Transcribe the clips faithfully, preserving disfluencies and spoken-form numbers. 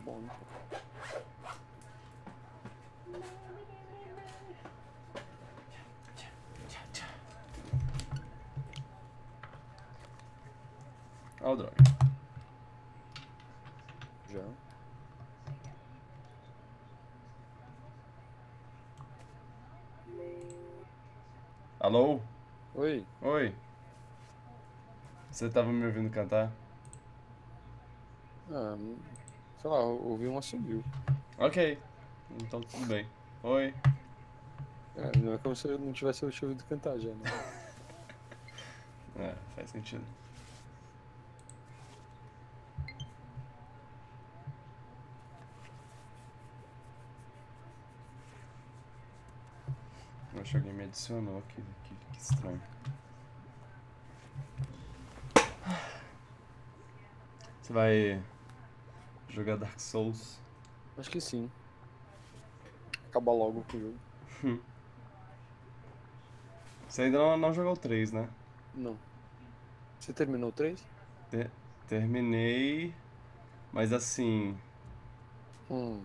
bom, né? Ó, oh, droga. Já. Alô? Oi. Oi. Você tava me ouvindo cantar? Ah, sei lá, eu ouvi um assobio. Ok. Então tudo bem. Oi. É, não é como se eu não tivesse te ouvido cantar já, né? É, faz sentido. Eu acho que alguém me adicionou aqui. Que, que estranho. Você vai jogar Dark Souls? Acho que sim. Acabar logo com o jogo. Você ainda não, não jogou o três, né? Não. Você terminou o três? Te- terminei, mas assim, Hum.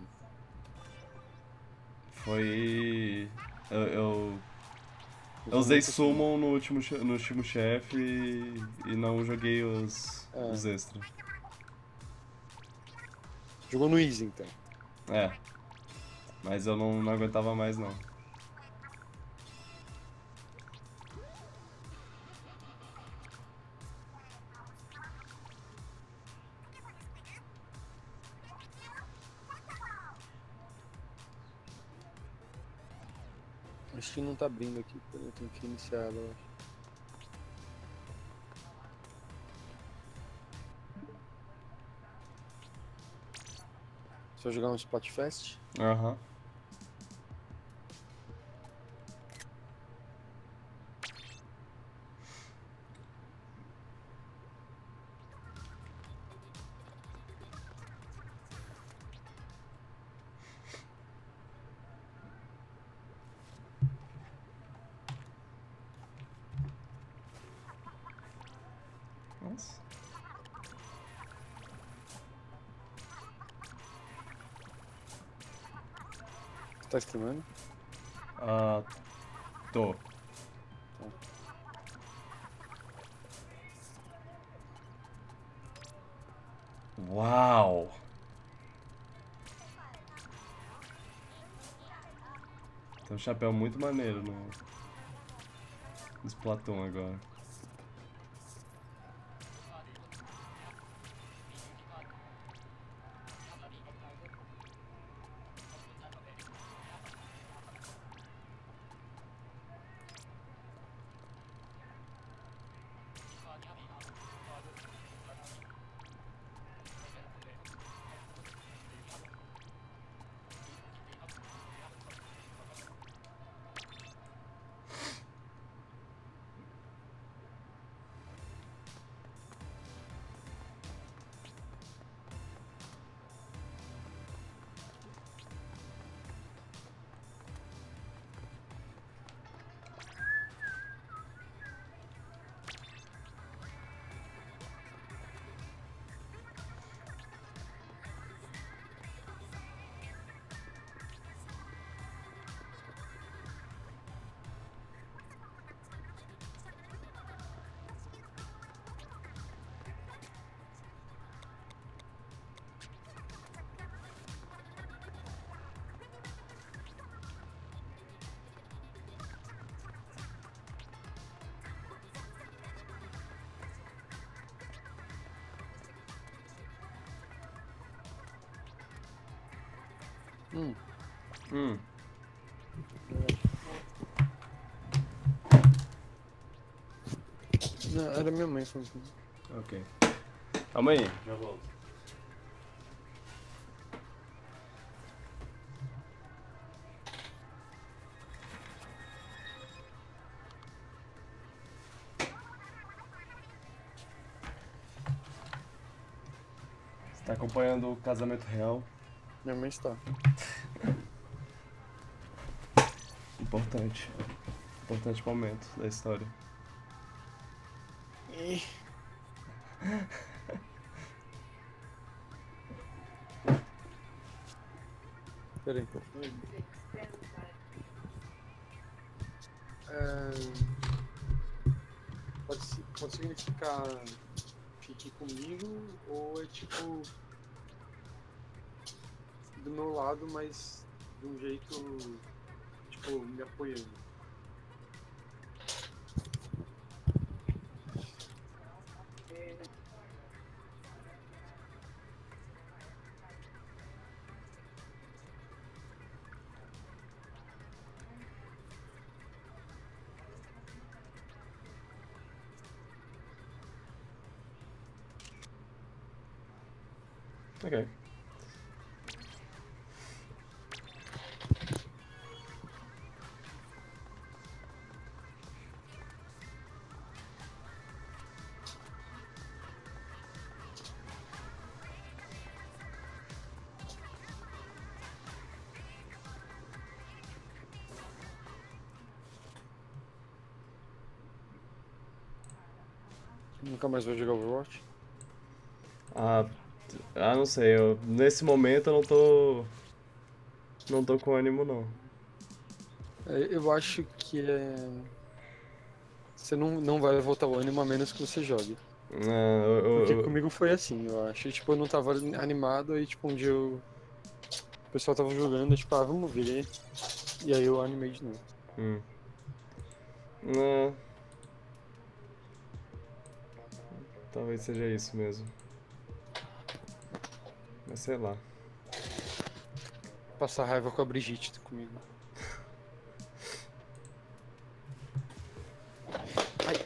foi. Eu, eu, eu Usou usei muito sumo. Summon no último, che- no último chefe e, e não joguei os, É. os extras. Jogou no Easy, então. É, mas eu não, não aguentava mais não. Acho que não tá abrindo aqui, eu tenho que iniciar ela, eu acho. Você vai jogar um Splatfest? Aham. Nossa. Você tá streamando? Ah, tô. Tá. Uau! Tem um chapéu muito maneiro no, no Splatoon agora. Hum. Hum. Não, era minha mãe falando assim. Ok. Calma aí, já volto. Você tá acompanhando o Casamento Real? Minha mãe está. Importante. Importante momento da história. Pera aí. É... Pode, si- pode significar fique comigo ou é tipo do meu lado, mas de um jeito tipo me apoiando. Ok. Nunca mais vou jogar Overwatch? Ah, t- ah, não sei, eu, nesse momento eu não tô. Não tô com ânimo não. É, eu acho que é... você não, não vai voltar ao ânimo a menos que você jogue. Ah, eu, eu- Porque eu- comigo foi assim, eu acho. Tipo, eu não tava animado, aí tipo, um dia eu... o pessoal tava jogando, eu, tipo, ah, vamos ver. E aí eu animei de novo. hum. Ah, talvez seja isso mesmo. Mas sei lá. Passar raiva com a Brigitte comigo. Ai.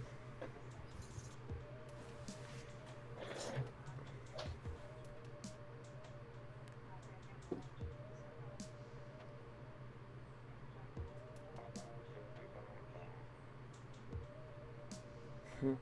Hum.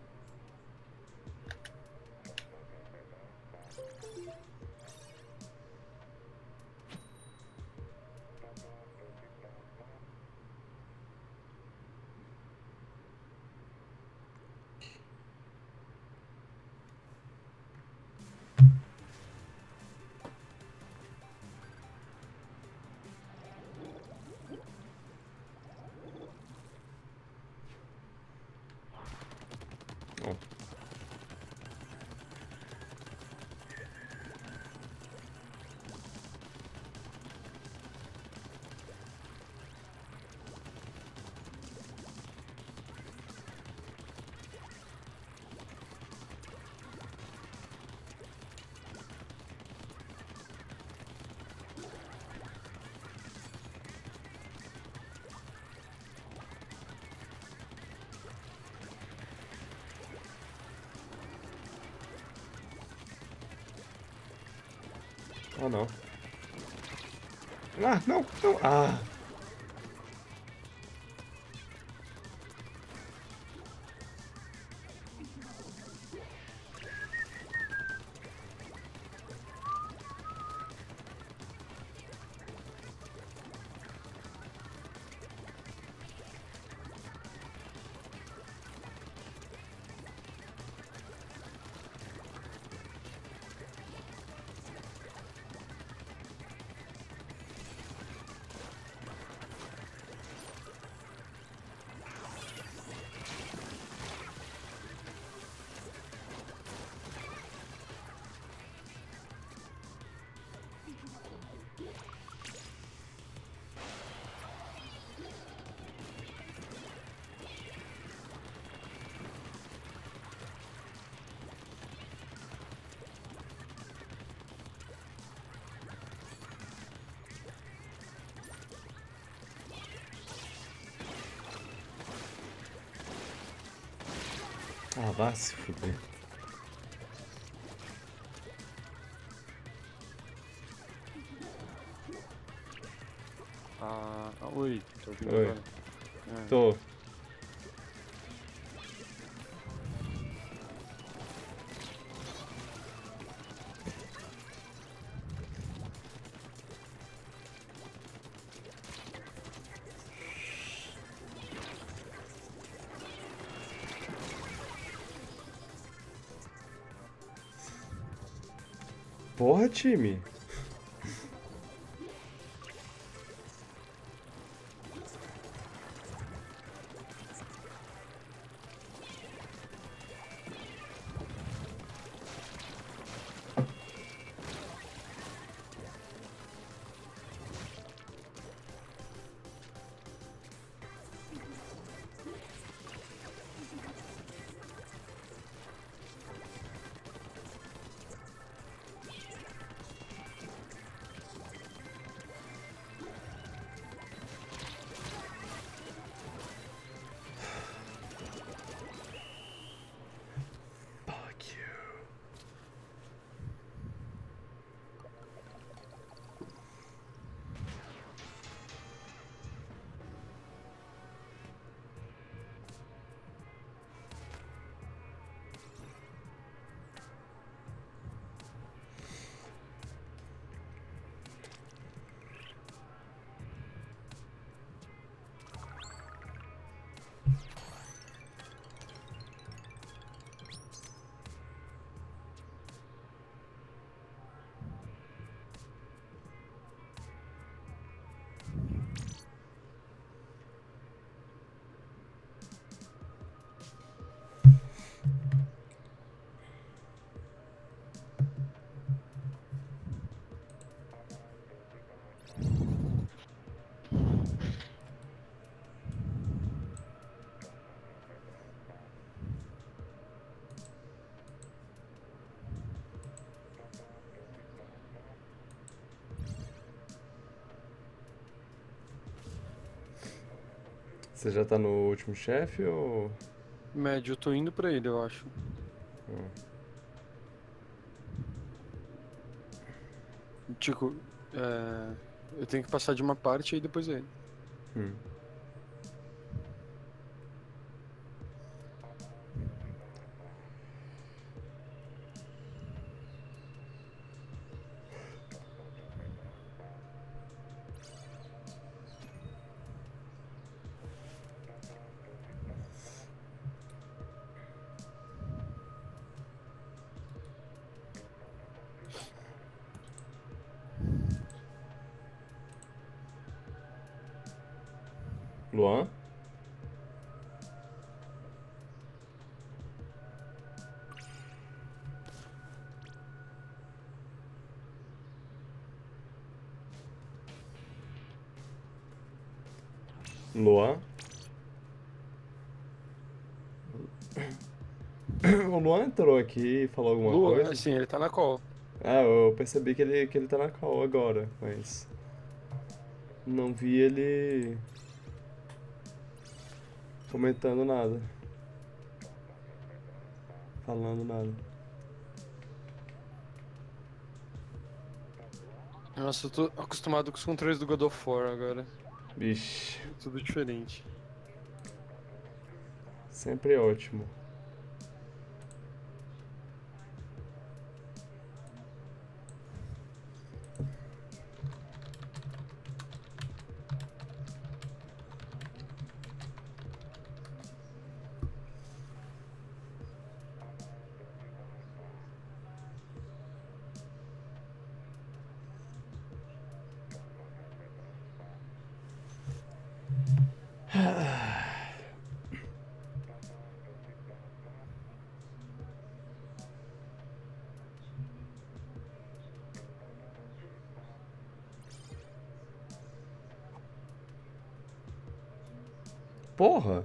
Ó. Ah, não. Ah, não, não. Ah. Ah, vá se fuder. Ah, oi, tô ouvindo Oi. agora. É. Tô. Porra, time. Você já tá no último chefe ou. Médio, eu tô indo pra ele, eu acho. Hum. Tipo, é... eu tenho que passar de uma parte e depois ele. Hum. Luan? Luan? O Luan entrou aqui e falou alguma Lua, coisa? assim, ele tá na call. Ah, eu percebi que ele, que ele tá na call agora, mas. Não vi ele. Comentando nada. Falando nada. Nossa, eu tô acostumado com os controles do God of War agora. Vixe, É tudo diferente. sempre ótimo. Porra!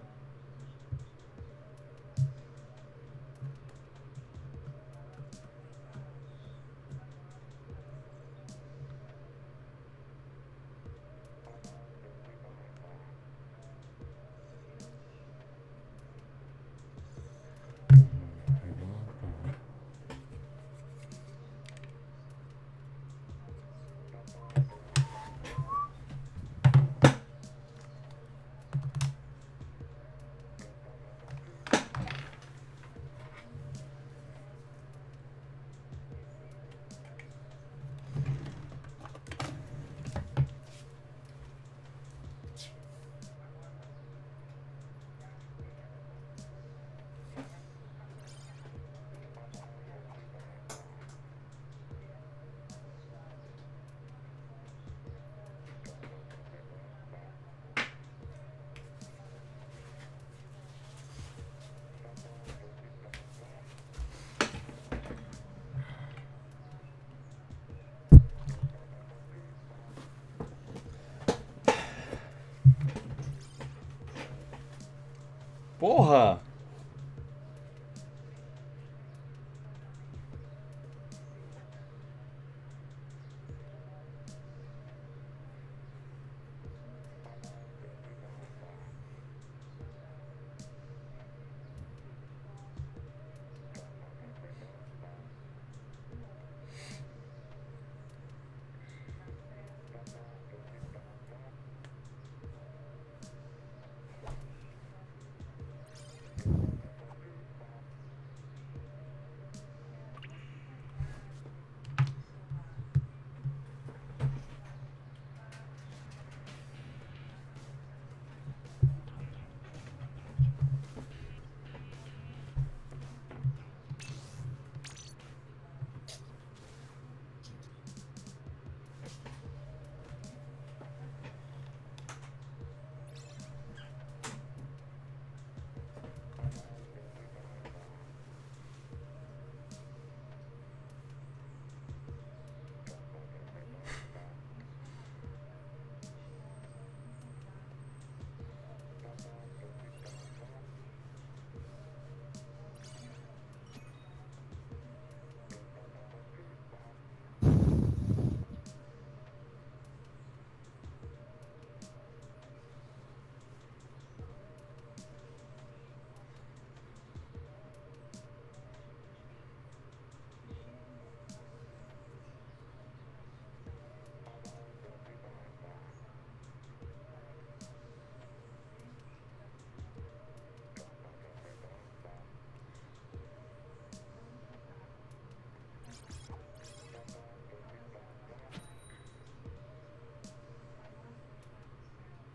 Porra!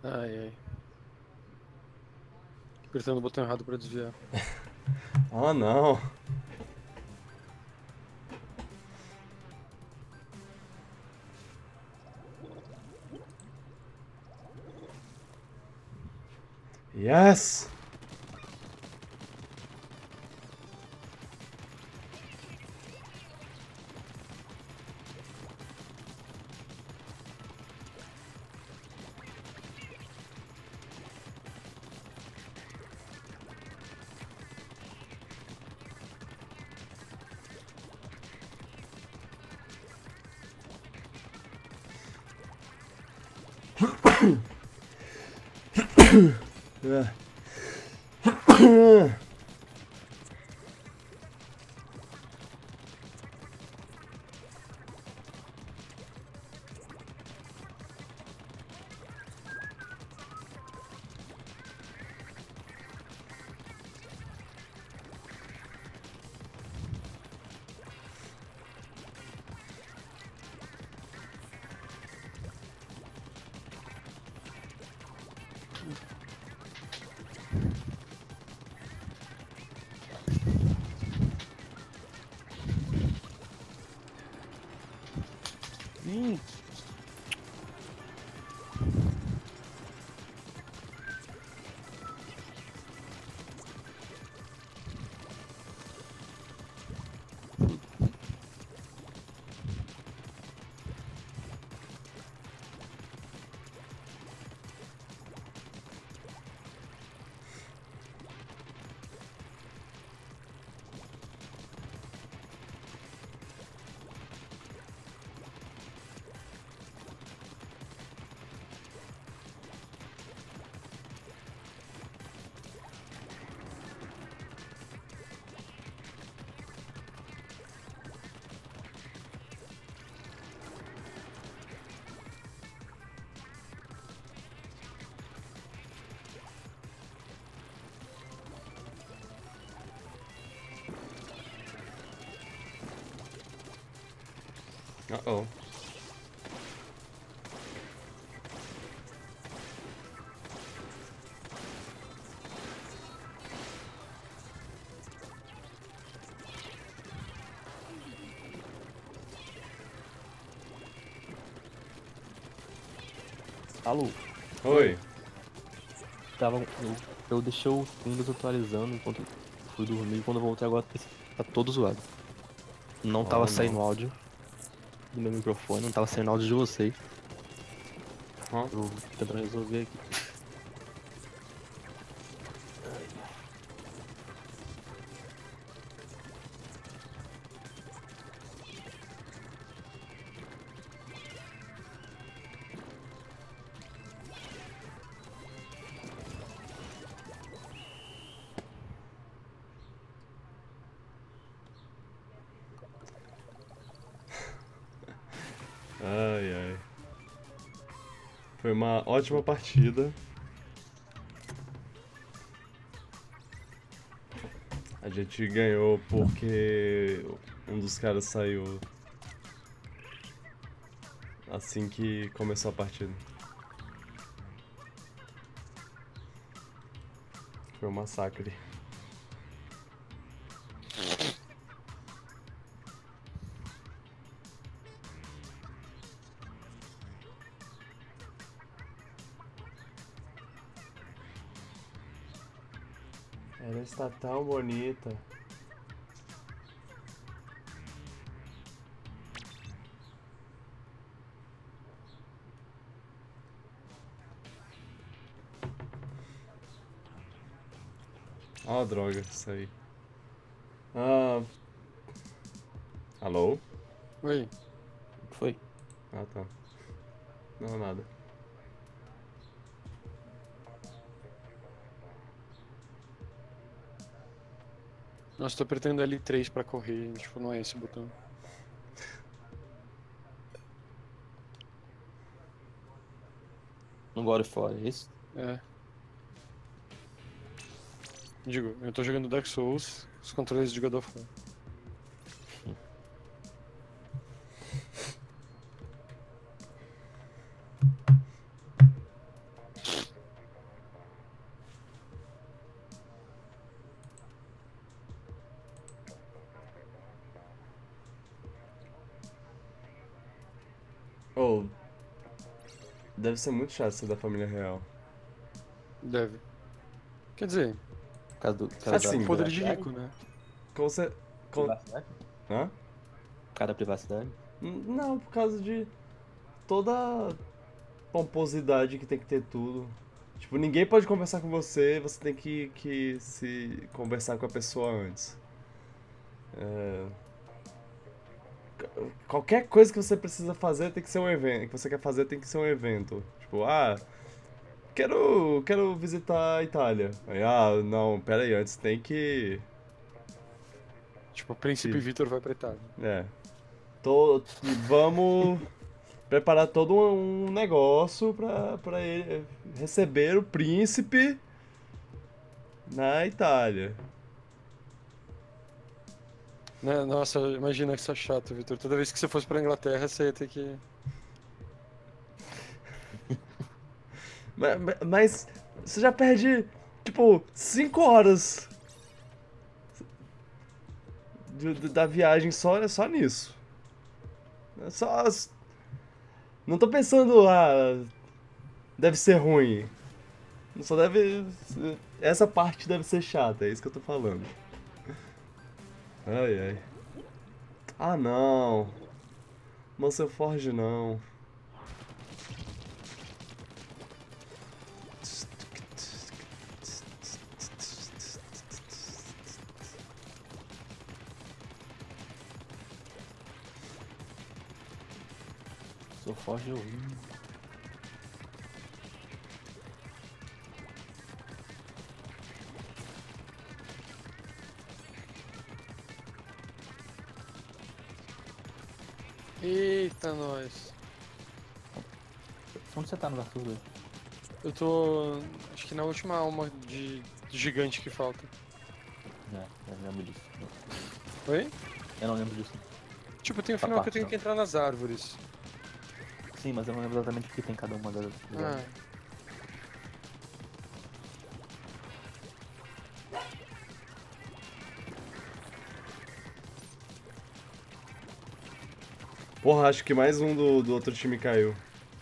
Ai, ai. Apertando o botão errado pra desviar. Oh, não. Yes! Hum. Uh-oh. Alô, Oi. tava, eu, eu deixei o Windows atualizando enquanto fui dormir. Quando eu voltei agora tá todo zoado. Não tava Oh, saindo não. áudio do meu microfone, não tava saindo áudio de vocês. Ó. Eu tentando resolver aqui. Ai, ai. Foi uma ótima partida. A gente ganhou porque um dos caras saiu assim que começou a partida. Foi um massacre. Ela está tão bonita. Ah, droga, isso aí. Ah. Alô? Oi. Foi. Ah, tá. Não, nada. Nossa, tô apertando L três pra correr, tipo, não é esse o botão. No God of War, é isso? É. Digo, eu tô jogando Dark Souls, os controles de God of War. Oh, deve ser muito chato ser da família real. Deve. Quer dizer, Por causa do. Por causa Assim, da podre de privacidade? rico, né? Com você. Com... Privacidade? Hã? Por causa da privacidade? N- Não, por causa de toda a pomposidade que tem que ter tudo. Tipo, ninguém pode conversar com você, você tem que, que se conversar com a pessoa antes. É, qualquer coisa que você precisa fazer tem que ser um evento. Que você quer fazer tem que ser um evento. Tipo, ah, quero, quero visitar a Itália. Aí, ah, não, pera aí, antes tem que. Tipo, o Príncipe Sim. Vitor vai pra Itália. É. Tô, vamos preparar todo um negócio pra, pra ele receber o príncipe na Itália. Né? Nossa, imagina que isso é chato, Vitor. Toda vez que você fosse pra Inglaterra, você ia ter que. Mas, mas você já perde, tipo, cinco horas de- de- da viagem só, só nisso. É Só. Não tô pensando, ah, deve ser ruim. Só deve. Essa parte deve ser chata, é isso que eu tô falando. Ai, ai. Ah, não. Mansell Forge não. Sou forte de horrível. Eita, nós. Onde você tá no Dark Souls dois? Eu tô. Acho que na última alma de de gigante que falta. É, eu não lembro disso. Oi? Eu não lembro disso. Tipo, tem um Essa final que eu parte tenho não. que entrar nas árvores. Sim, mas eu não lembro exatamente o que tem cada uma das. Ah. Porra, acho que mais um do, do outro time caiu.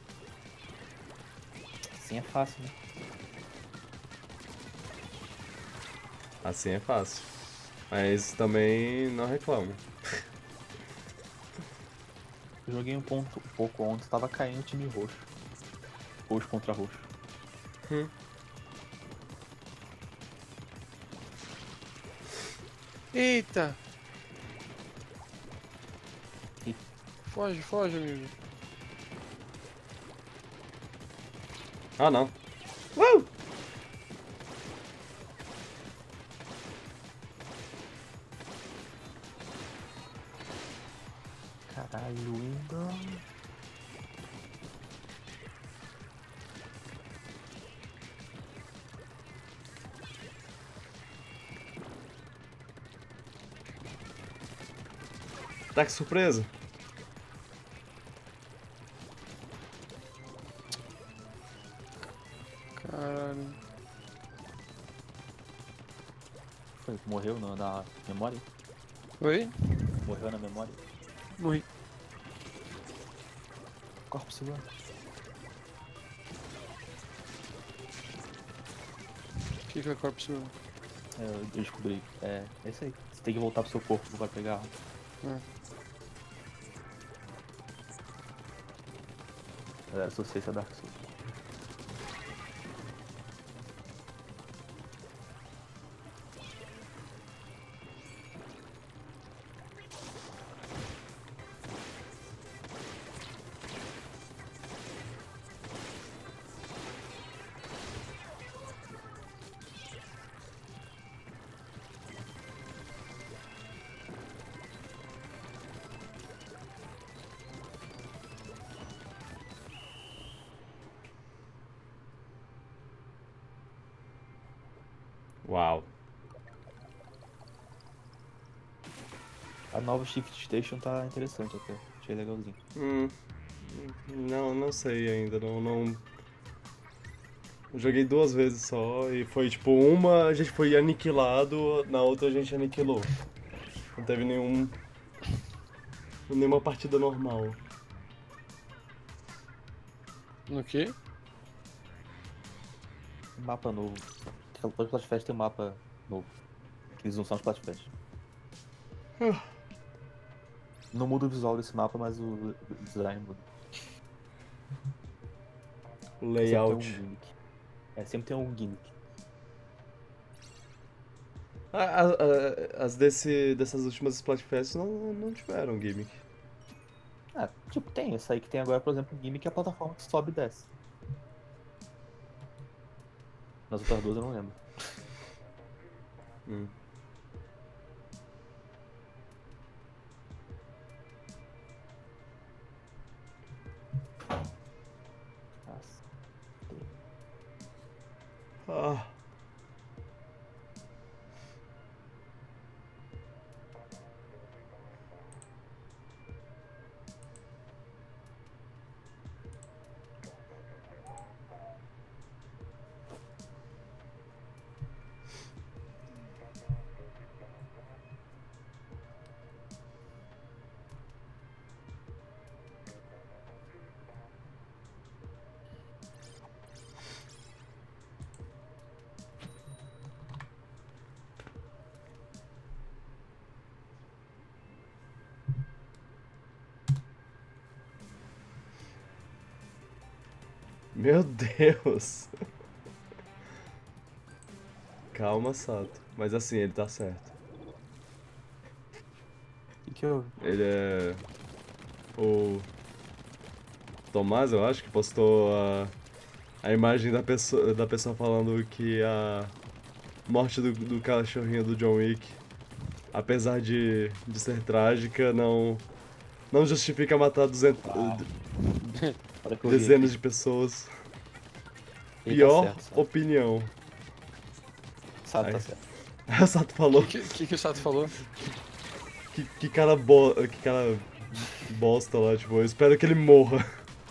Sim, é fácil, né? Assim é fácil. Mas também não reclamo. Eu joguei um, ponto, um pouco onde estava caindo o time roxo. Roxo contra roxo. Hum. Eita! Ih. Foge, foge, amigo. Ah, não. Uh! Caralho, ainda. Tá que surpresa? Caralho. Foi, morreu na, na memória? Oi? Morreu na memória? Morri. Corpo seguro. O que, que é corpo seguro? É, eu descobri. É, é isso aí. Você tem que voltar pro seu corpo pra pegar a arma. Ah. É, associação Dark Souls. Uau. A nova Shift Station tá interessante até. Achei legalzinho. Hum. Não, não sei ainda. Não, não. Eu joguei duas vezes só e foi tipo, uma a gente foi aniquilado, na outra a gente aniquilou. Não teve nenhum. Nenhuma partida normal. No quê? Mapa novo. Todo Splatfest tem um mapa novo. Eles não são Splatfest. Não muda o visual desse mapa, mas o design muda. O Sempre tem algum layout. gimmick. É, sempre tem algum gimmick. Ah, a- a- as desse, dessas últimas Splatfests não, não tiveram gimmick. Ah, tipo, tem. Essa aí que tem agora, por exemplo, o gimmick é a plataforma que sobe e desce. Nas outras duas eu não lembro. Hum. Nossa. Ah. Meu Deus. Calma, Sato. Mas assim, ele tá certo. O que eu. Ele é. O. Tomás, eu acho, que postou a. A imagem da pessoa, da pessoa falando que a morte do, do cachorrinho do John Wick, apesar de, de ser trágica, não. Não justifica matar duzentas, Olha que eu vi dezenas aqui. de pessoas. Ele Pior tá certo, Sato. opinião. Sato Ai. tá certo. A Sato falou O que, que, que o Sato falou? que, que cara bo... que cara bosta lá, tipo, eu espero que ele morra.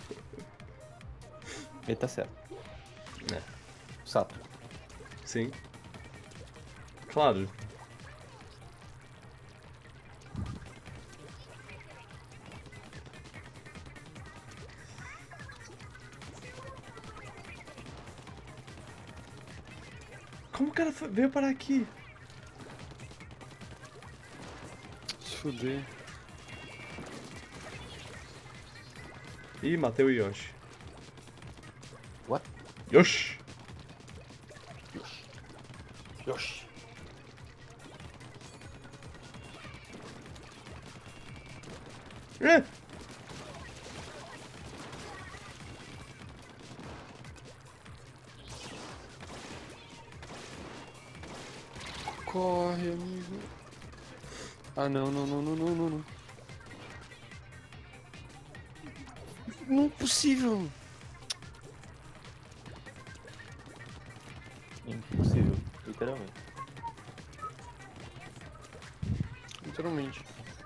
Ele tá certo. É. Sato. Sim. Claro. Como o cara foi- veio parar aqui? Se fuder. Ih, matei o Yoshi. What? Yoshi! Yoshi. Yoshi. É! Corre, amigo. Ah, não, não, não, não, não, não, não. Não é possível. Impossível. Literalmente. Literalmente.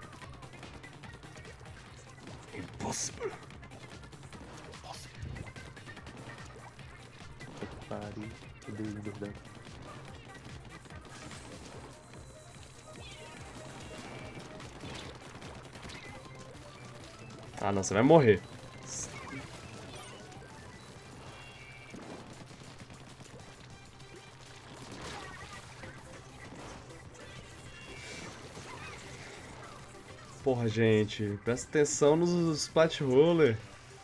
Impossible. Puta que pariu. Odeio verdade. Ah, não, você vai morrer. Porra, gente, presta atenção nos splat roller.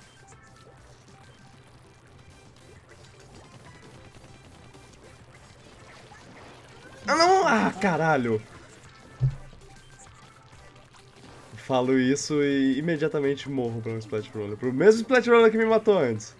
Ah, não! Ah, caralho! Falo isso e imediatamente morro pra um splat roller. Pro mesmo splat roller que me matou antes.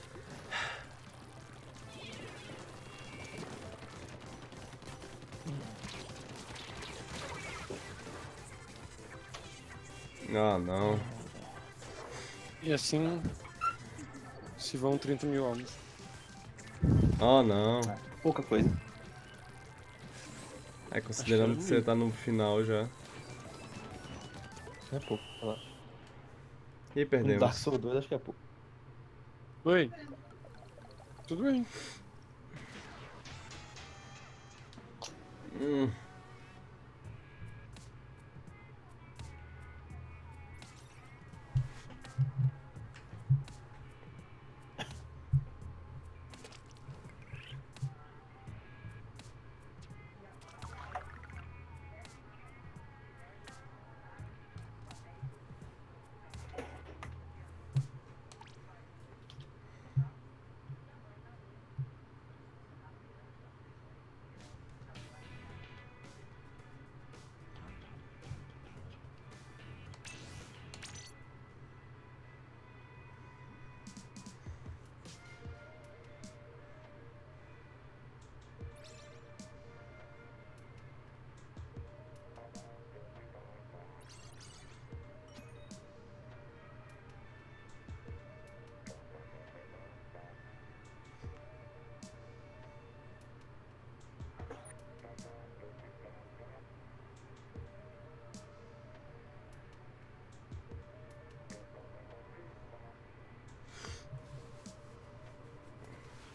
Ah, não. E assim se vão trinta mil almas. Ah, não. Pouca coisa. É, considerando Acho que que é você tá no final já. Não é pouco. Olha lá. E No Dark perdemos. Souls dois acho que é pouco. Oi. Tudo bem. Hum.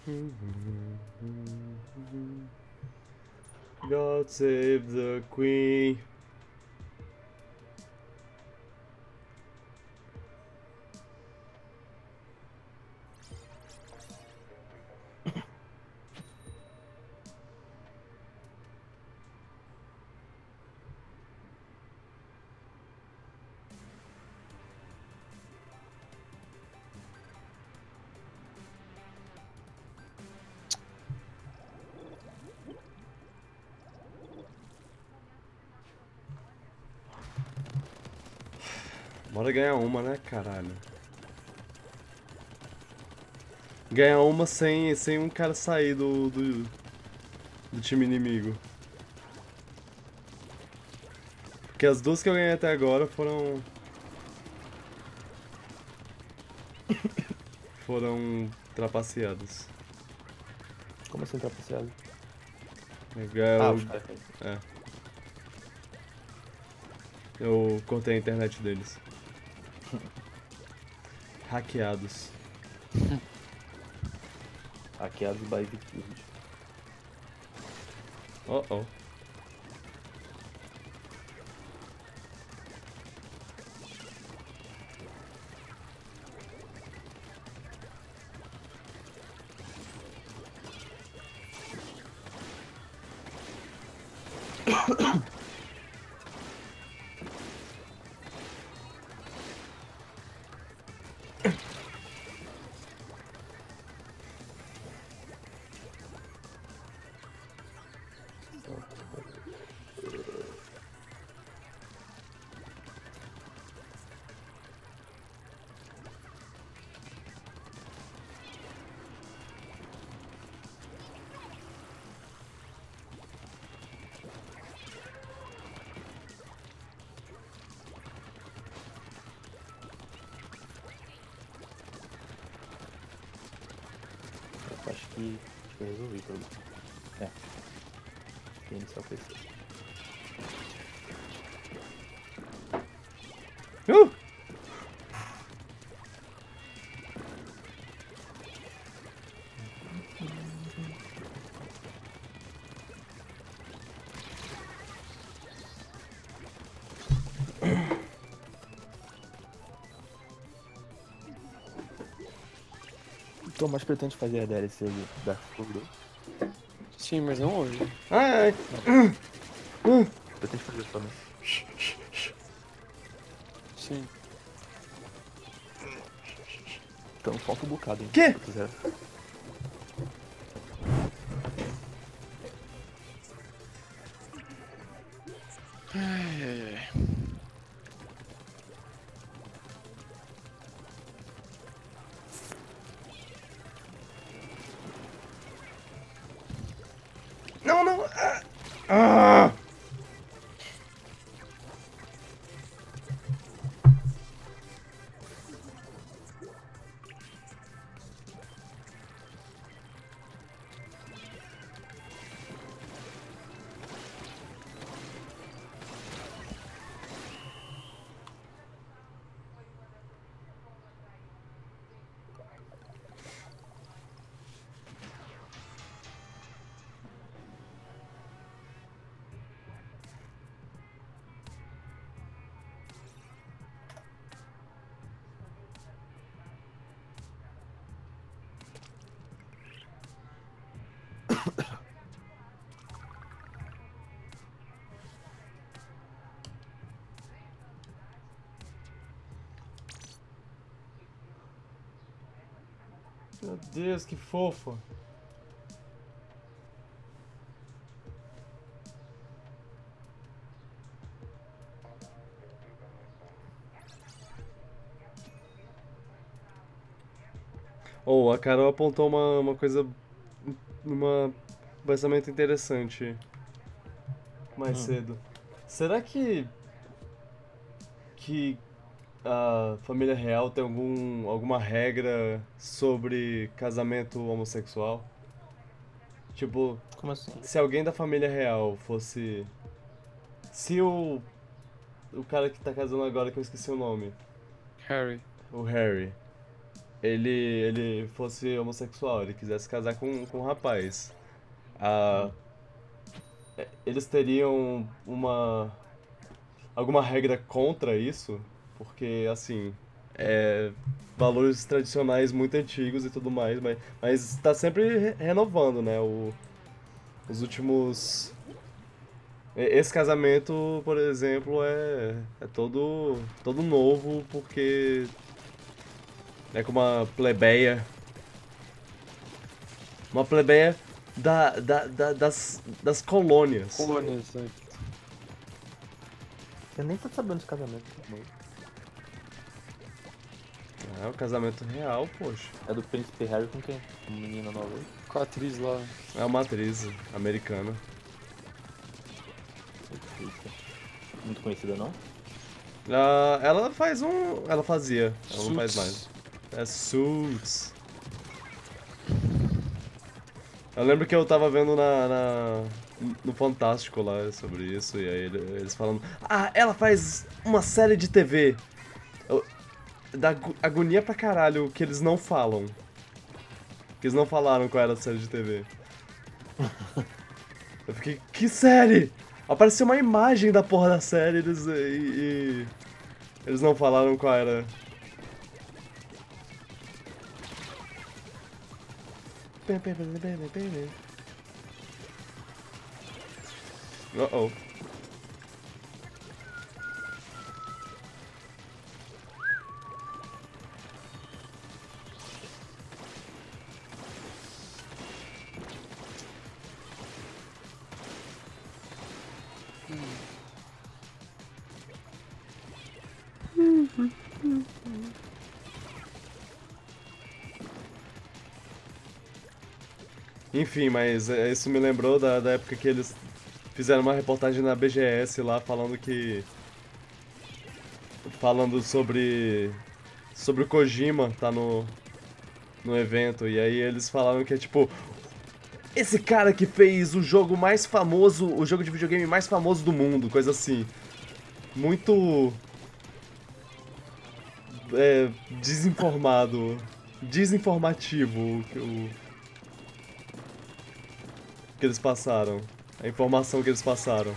God save the Queen. Bora ganhar uma, né, caralho? Ganhar uma sem, sem um cara sair do, do, do time inimigo. Porque as duas que eu ganhei até agora foram... foram trapaceadas. Como assim trapaceado? Eu, Ah, os caras. é. Eu cortei a internet deles. Hackeados. Hackeados by Vikild. Oh oh. Acho que, acho que eu resolvi o problema. É. Tem iniciar o P C. Uh! O Tomás pretende fazer a D L C de Dark Souls dois? Sim, mas não hoje. Ai, ai. Pretende fazer isso também. Sim. Então falta um bocado, hein? Quê? Se quiser. Ai, ai, ai. Não, não. Ah! Meu Deus, que fofo. Oh, a Carol apontou uma, uma coisa, uma um pensamento interessante mais Hum. cedo. Será que que a família real tem algum, alguma regra sobre casamento homossexual? Tipo, Como assim? se alguém da família real fosse... Se o, o cara que tá casando agora, que eu esqueci o nome, Harry. o Harry, ele, ele fosse homossexual, ele quisesse casar com, com um rapaz. Ah, eles teriam uma alguma regra contra isso? Porque, assim, é, valores tradicionais muito antigos e tudo mais, mas, mas tá sempre re- renovando, né? O, os últimos. e- Esse casamento, por exemplo, é, é todo, todo novo porque é com uma plebeia. Uma plebeia da, da, da- das, das colônias. Colônias, né? Você nem tá sabendo dos casamentos. Não. É o casamento real, poxa. É do Príncipe Harry com quem? Com uma menina nova aí? Com a atriz lá. É uma atriz americana. Eita. Muito conhecida, não? Ah, ela faz um. Ela fazia, ela não faz Suits. mais. É Suits. Eu lembro que eu tava vendo na, na- no Fantástico lá sobre isso, e aí ele- eles falando: Ah, ela faz uma série de T V. Eu- dá agu- agonia pra caralho que eles não falam. Que eles não falaram qual era a série de T V. Eu fiquei: Que série? Apareceu uma imagem da porra da série eles, e, e- eles não falaram qual era. Uh-oh. Enfim, mas é, isso me lembrou da, da época que eles fizeram uma reportagem na B G S lá falando que. Falando sobre. Sobre o Kojima tá no. No evento. E aí eles falaram que é tipo. Esse cara que fez o jogo mais famoso. O jogo de videogame mais famoso do mundo, coisa assim. Muito. É, desinformado. Desinformativo o que o que eles passaram. A informação que eles passaram.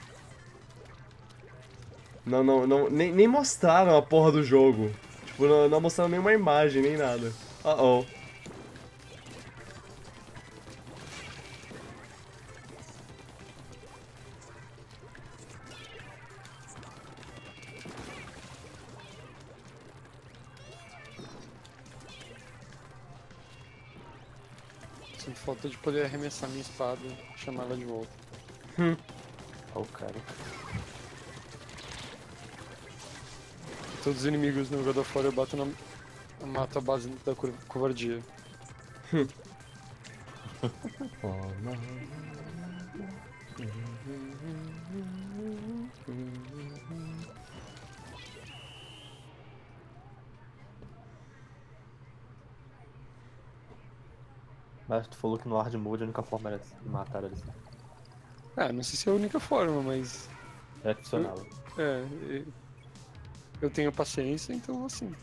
Não, não, não, nem, nem mostraram a porra do jogo. Tipo, não, não mostraram nenhuma imagem, nem nada. Uh-oh. Sinto falta de poder arremessar minha espada e chamar ela de volta. Olha o cara. Todos os inimigos no God of War eu bato na. Eu mato a base da co- covardia. Mas tu falou que no hard mode a única forma era de matar eles. Ah, não sei se é a única forma, mas. É adicional. É. e- Eu tenho paciência, então assim.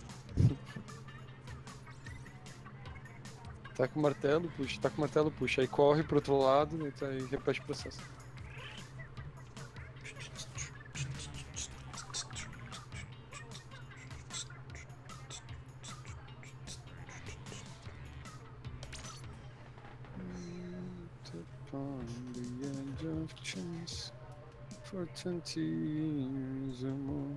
Taca o martelo, puxa, taca o martelo, puxa. Aí corre pro outro lado e tá- aí repete o processo. Upon the edge of chance for twenty years or more.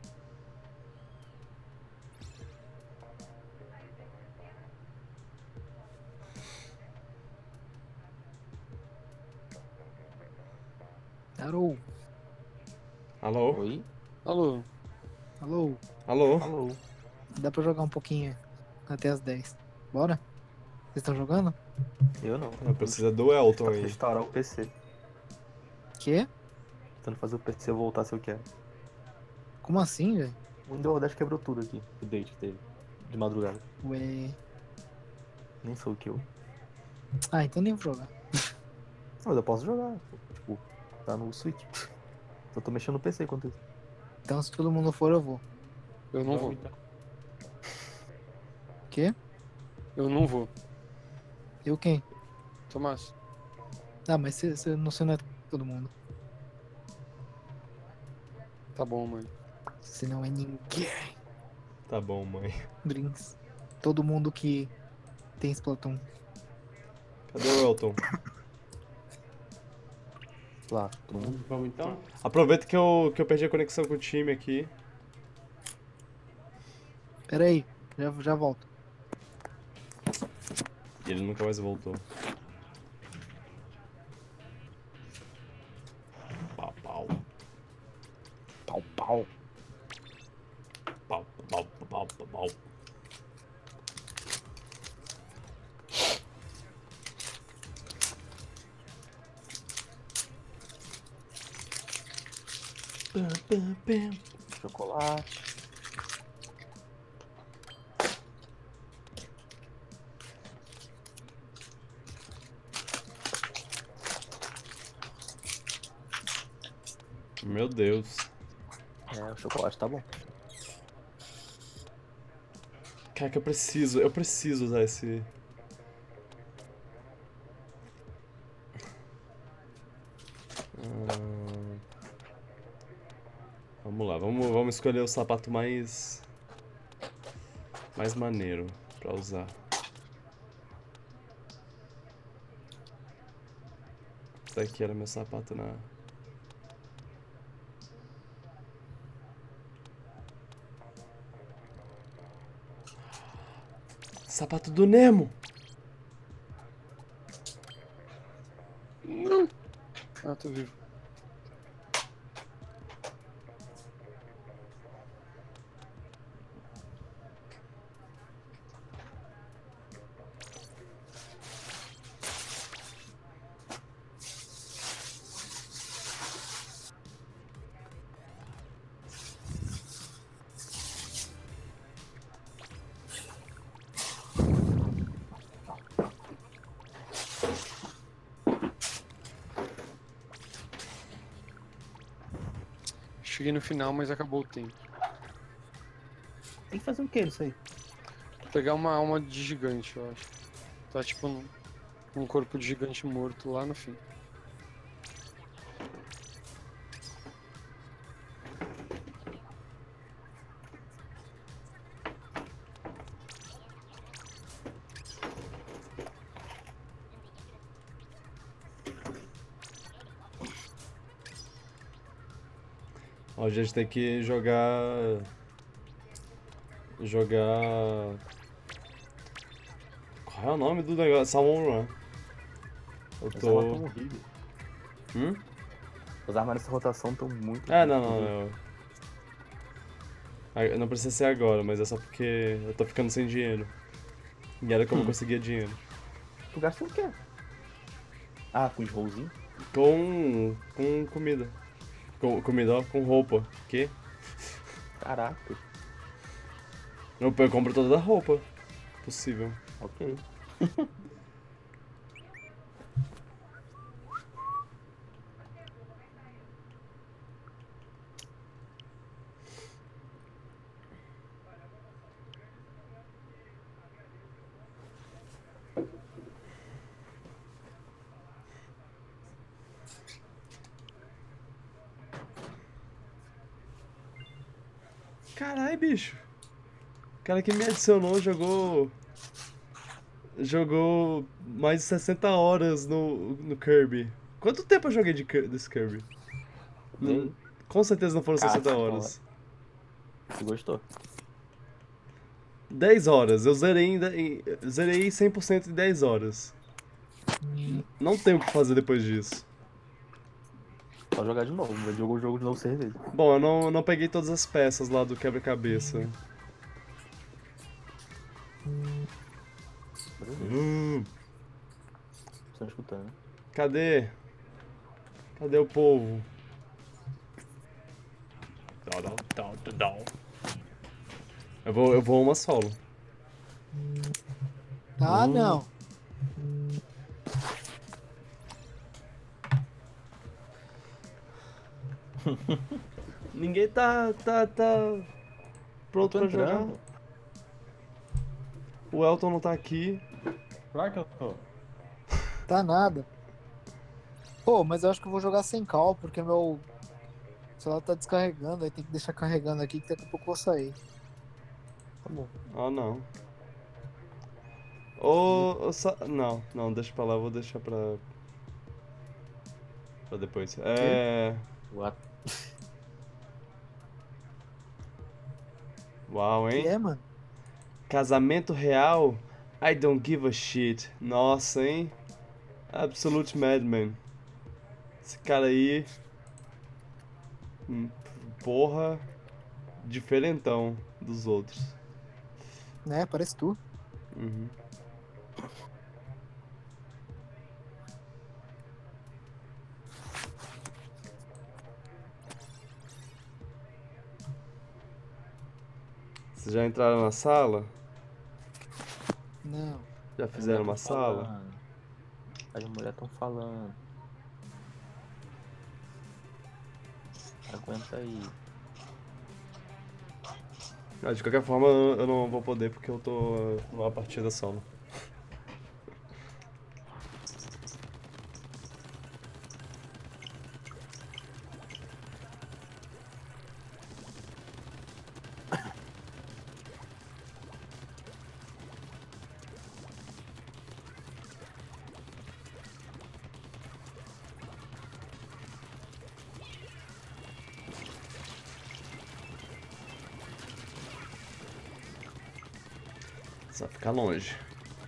Alô, Alô? Oi? Alô, alô, Alô? Alô? dá pra jogar um pouquinho até as dez. Bora? Vocês estão jogando? Eu não. Eu preciso do Elton Pra aí. restaurar o P C. Quê? Tentando fazer o P C voltar se eu quero. Como assim, velho? O Windows dez quebrou tudo aqui. O date que teve. De madrugada. Ué. Nem sou o que eu. Ah, então nem vou jogar. Mas eu posso jogar. Tipo, tá no Switch. Só tô mexendo no P C enquanto isso. Então se todo mundo for, eu vou. eu não vou. então. Quê? Eu não vou. Eu quem? Tomás. Ah, mas você, você, não, você não é todo mundo. Tá bom, mãe. Você não é ninguém. Tá bom, mãe. Drinks. Todo mundo que tem Splatoon. Cadê o Elton? Lá, todo mundo. Vamos então? Aproveita que eu, que eu perdi a conexão com o time aqui. Pera aí, já, já volto. E ele nunca mais voltou. Pau, pau. Pau, pau. Pau, pau, pau, pau, pau. Pam, pam, pam. Chocolate. Meu Deus. É, o chocolate tá bom. Cara, que eu preciso, eu preciso usar esse... Hum... Vamos lá, vamos, vamos escolher o sapato mais... mais maneiro pra usar. Esse daqui era meu sapato na... Sapato do Nemo! Não. Ah, tô vivo. Cheguei no final, mas acabou o tempo. Tem que fazer o que nisso aí? Vou pegar uma alma de gigante, eu acho. Tá tipo num, um corpo de gigante morto lá no fim. Ó, a gente tem que jogar... Jogar... Qual é o nome do negócio? Salmon Run. Eu As armas tô... tão horríveis. Hum? As armas nessa rotação estão muito. Ah, não, não, não. Ah, não precisa ser agora, mas é só porque eu tô ficando sem dinheiro. E era como eu Hum. conseguia dinheiro. Tu gasta o quê? Ah, com os rollzinhos? Com... com comida. Com comida, ó, com roupa. Que? Caraca. Eu, eu compro toda a roupa possível. Ok. Caralho, bicho. O cara que me adicionou jogou... Jogou mais de sessenta horas no, no Kirby. Quanto tempo eu joguei de, Kir- desse Kirby? Não- com certeza não foram Caraca, sessenta horas. Tu gostou? dez horas. Eu zerei, em, de- em, zerei cem por cento em dez horas. Não tenho o que fazer depois disso. Só jogar de novo. Ele jogou o jogo de novo seis vezes. Bom, eu não, não peguei todas as peças lá do quebra-cabeça. Hum, Você tá escutando? cadê? Cadê o povo? Eu vou, eu vou uma solo. Ah, Hum. não. Ninguém tá, tá, tá pronto Tô pra jogar. entrando. O O Elton não tá aqui. Claro que eu tô. Tá nada. Pô, mas eu acho que eu vou jogar sem cal, porque meu celular tá descarregando, aí tem que deixar carregando aqui que daqui a pouco eu vou sair. Tá bom. Ah, não. Ô, ô, sa- não, não, deixa pra lá, eu vou deixar pra... pra depois. É... What? Uau, Que hein? é, mano? Casamento real? I don't give a shit. Nossa, hein? Absolute Madman. Esse cara aí... hum, Porra... Diferentão dos outros. Né, parece tu. Uhum. Vocês já entraram na sala? Não. Já fizeram uma As mulheres tão sala? falando. As mulheres estão falando. Aguenta aí. Ah, de qualquer forma, eu eu não vou poder porque eu tô uh, numa partida solo. Só ficar longe.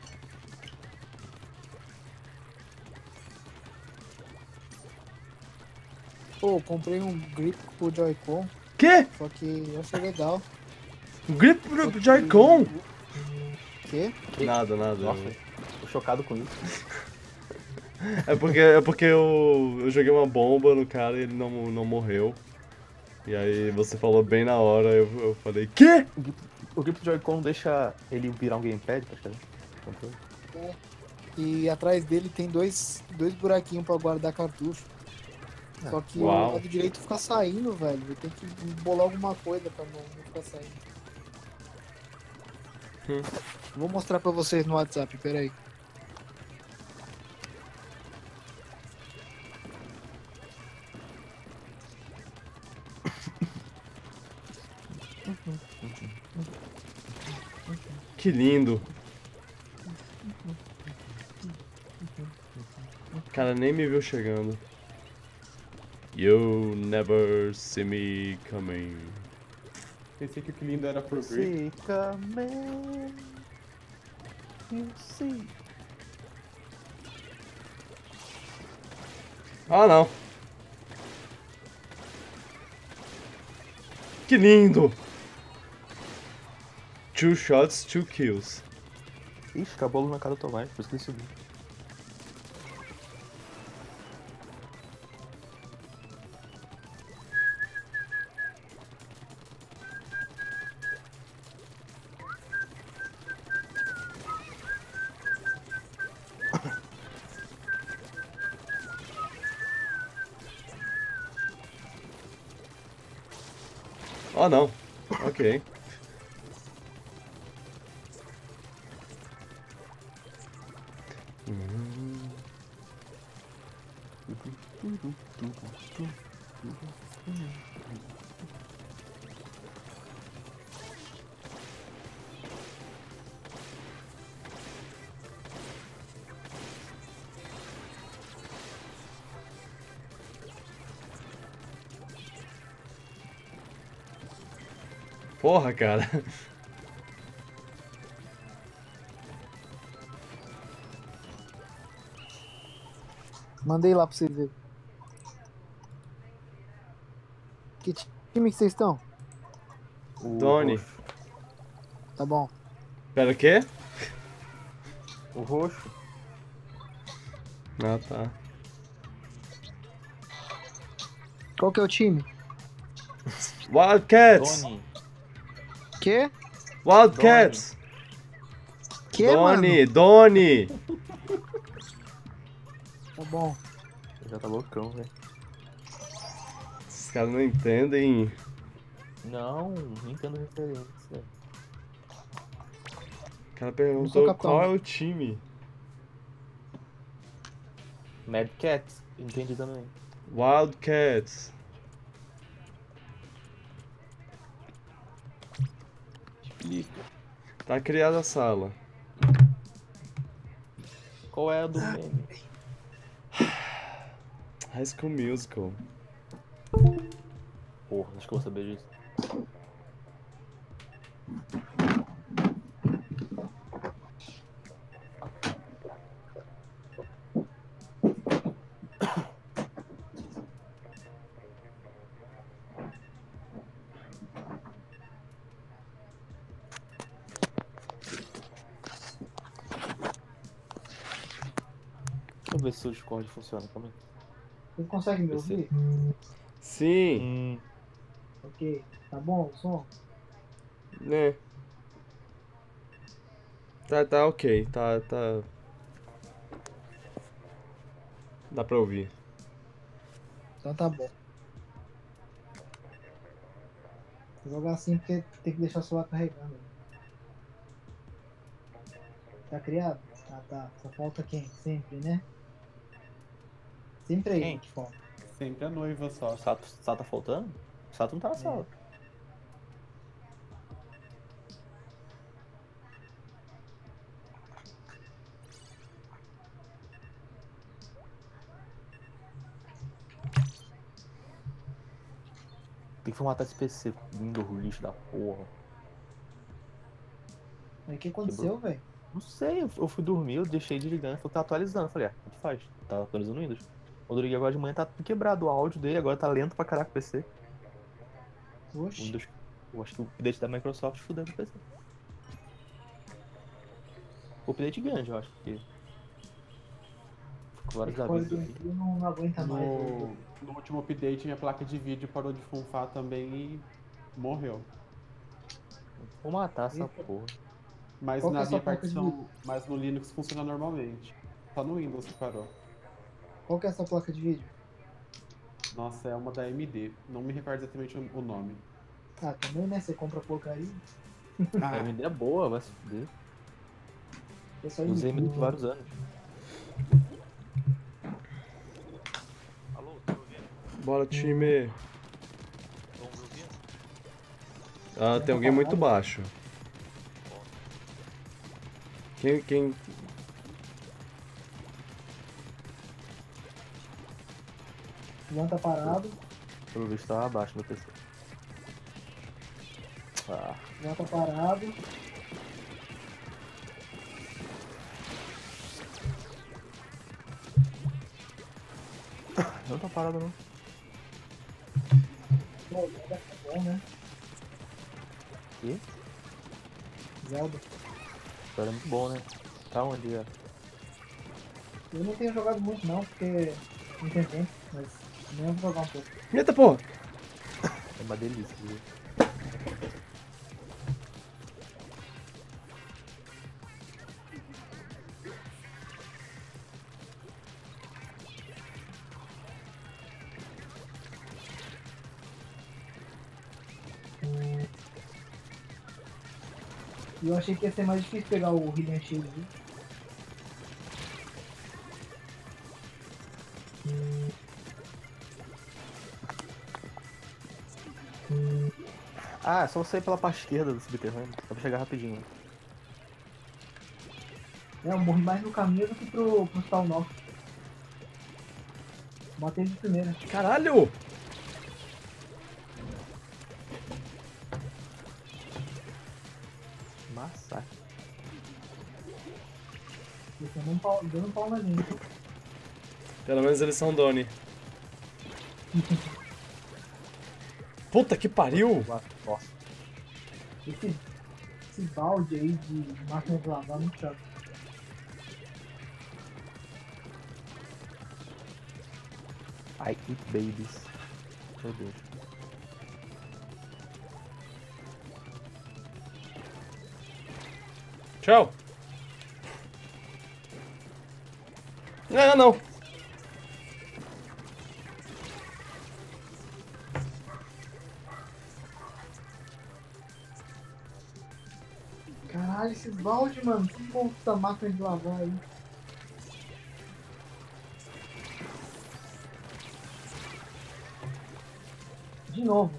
Pô, eu comprei um grip pro Joy-Con, Quê? só que eu achei legal. Grip pro Joy-Con? Quê? Nada, nada. Nossa, tô chocado com isso. É porque, é porque eu, eu joguei uma bomba no cara e ele não, não morreu. E aí você falou bem na hora, eu, eu falei, quê? O grip, o grip do Joy-Con deixa ele virar um gamepad, tá ligado? Controle. E atrás dele tem dois, dois buraquinhos pra guardar cartucho. Só que Uau. o lado direito fica saindo, velho. Eu tenho que bolar alguma coisa pra não, não ficar saindo. Hum. Vou mostrar pra vocês no WhatsApp, peraí. Que lindo. O cara nem me viu chegando. You never see me coming. Pensei que o que lindo era pro grip. Ah, não. Que lindo. Two shots, two kills. Ixi, acabou na cara do Tomás, por isso que ele subiu. Oh, não. Ok. Porra, cara. Mandei lá pra vocês verem. Que time que vocês estão? O Tony. roxo. Tá bom. Pera, o quê? O roxo. Ah, tá. Qual que é o time? Wildcats! Tony. Que? Wildcats! Que, Doni, mano? Doni! Tá bom. Já tá loucão, velho. Esses caras não entendem. Não, não entendo referência. cara sou perguntou capitão. qual é o time. Mad Cats, entendi também. Wildcats. Explica. Tá criada a sala. Qual é a do meme? High School Musical. Porra, acho que eu vou saber disso. Deixa eu ver se o Discord funciona, calma aí. Vocês conseguem me P C. ouvir? Sim, Hum, Ok. Tá bom o som? né? Tá, tá ok. Tá, tá. Dá pra ouvir. Então tá bom. Vou jogar assim porque tem que deixar o celular carregando. Tá criado? Ah tá. Só falta quem? Sempre, né? Sempre é ele Quem? que falta. Sempre a noiva só. o Sato, Sato tá faltando? O Sato não tá na É. sala. Tem que formatar esse P C, lindo lixo da porra. Mas o que aconteceu, velho? Não sei, eu eu fui dormir, eu deixei desligando, falou que tá atualizando. Eu falei, ah, tanto faz, tá atualizando o Windows. Quando eu liguei agora de manhã, tá tudo quebrado o áudio dele, agora tá lento pra caraca o P C. O Oxi. Windows, eu acho que o update da Microsoft fudeu o P C. O update grande, eu acho, porque... Com vários Esse código avisos aqui. aqui não, não aguenta mais. No, né? no último update, minha placa de vídeo parou de funfar também e morreu. Vou matar essa Eita. porra. Mas Qual que é na a sua minha placa de partição, mas no Linux funciona normalmente. Só no Windows que parou. Qual que é essa placa de vídeo? Nossa, é uma da A M D. Não me recordo exatamente o o nome. Ah, também, né? Você compra porcaria. A Ah, AMD é boa, vai se fuder. É só Usei A M D por isso. vários anos. Alô, tá me ouvindo? Bora, time. Estão me ouvindo? Ah, tem alguém muito baixo. Quem, quem... O Ian tá parado. Pelo visto tava abaixo do P C. Ah, O Ian tá parado. não tá parado não. Pô, o Zelda tá bom, né? E? Zelda. Era muito bom, né? Tá onde é? Eu não tenho jogado muito não, porque não tem tempo, mas amanhã eu vou jogar um pouco. Eita porra! É uma delícia, viu? E eu achei que ia ser mais difícil pegar o Hylian Shield, viu? Ah, é só você ir pela parte esquerda do subterrâneo. Dá pra chegar rapidinho. É, eu morri mais no caminho do que pro, pro Stal Norte. Matei de primeira. Caralho! Massacre. Eles estão dando pau, dando pau na gente. Pelo menos eles são Doni. Puta que pariu! Nossa. Esse, esse balde aí de máquina de lavar é muito chato. I eat babies. Meu Deus. Tchau! Não, não! Caralho, esses balde, mano. Que puta máquina de lavar aí. De novo.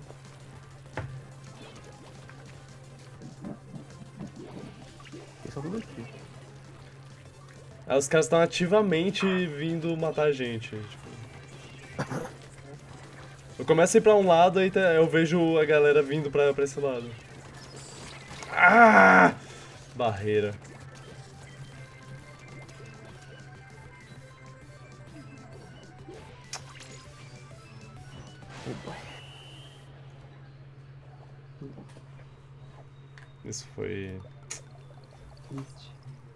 Eles são tudo aqui. Aí os caras estão ativamente vindo matar a gente. Tipo. Eu começo a ir pra um lado, aí eu vejo a galera vindo pra, pra esse lado. Ah! Barreira. Isso foi Triste.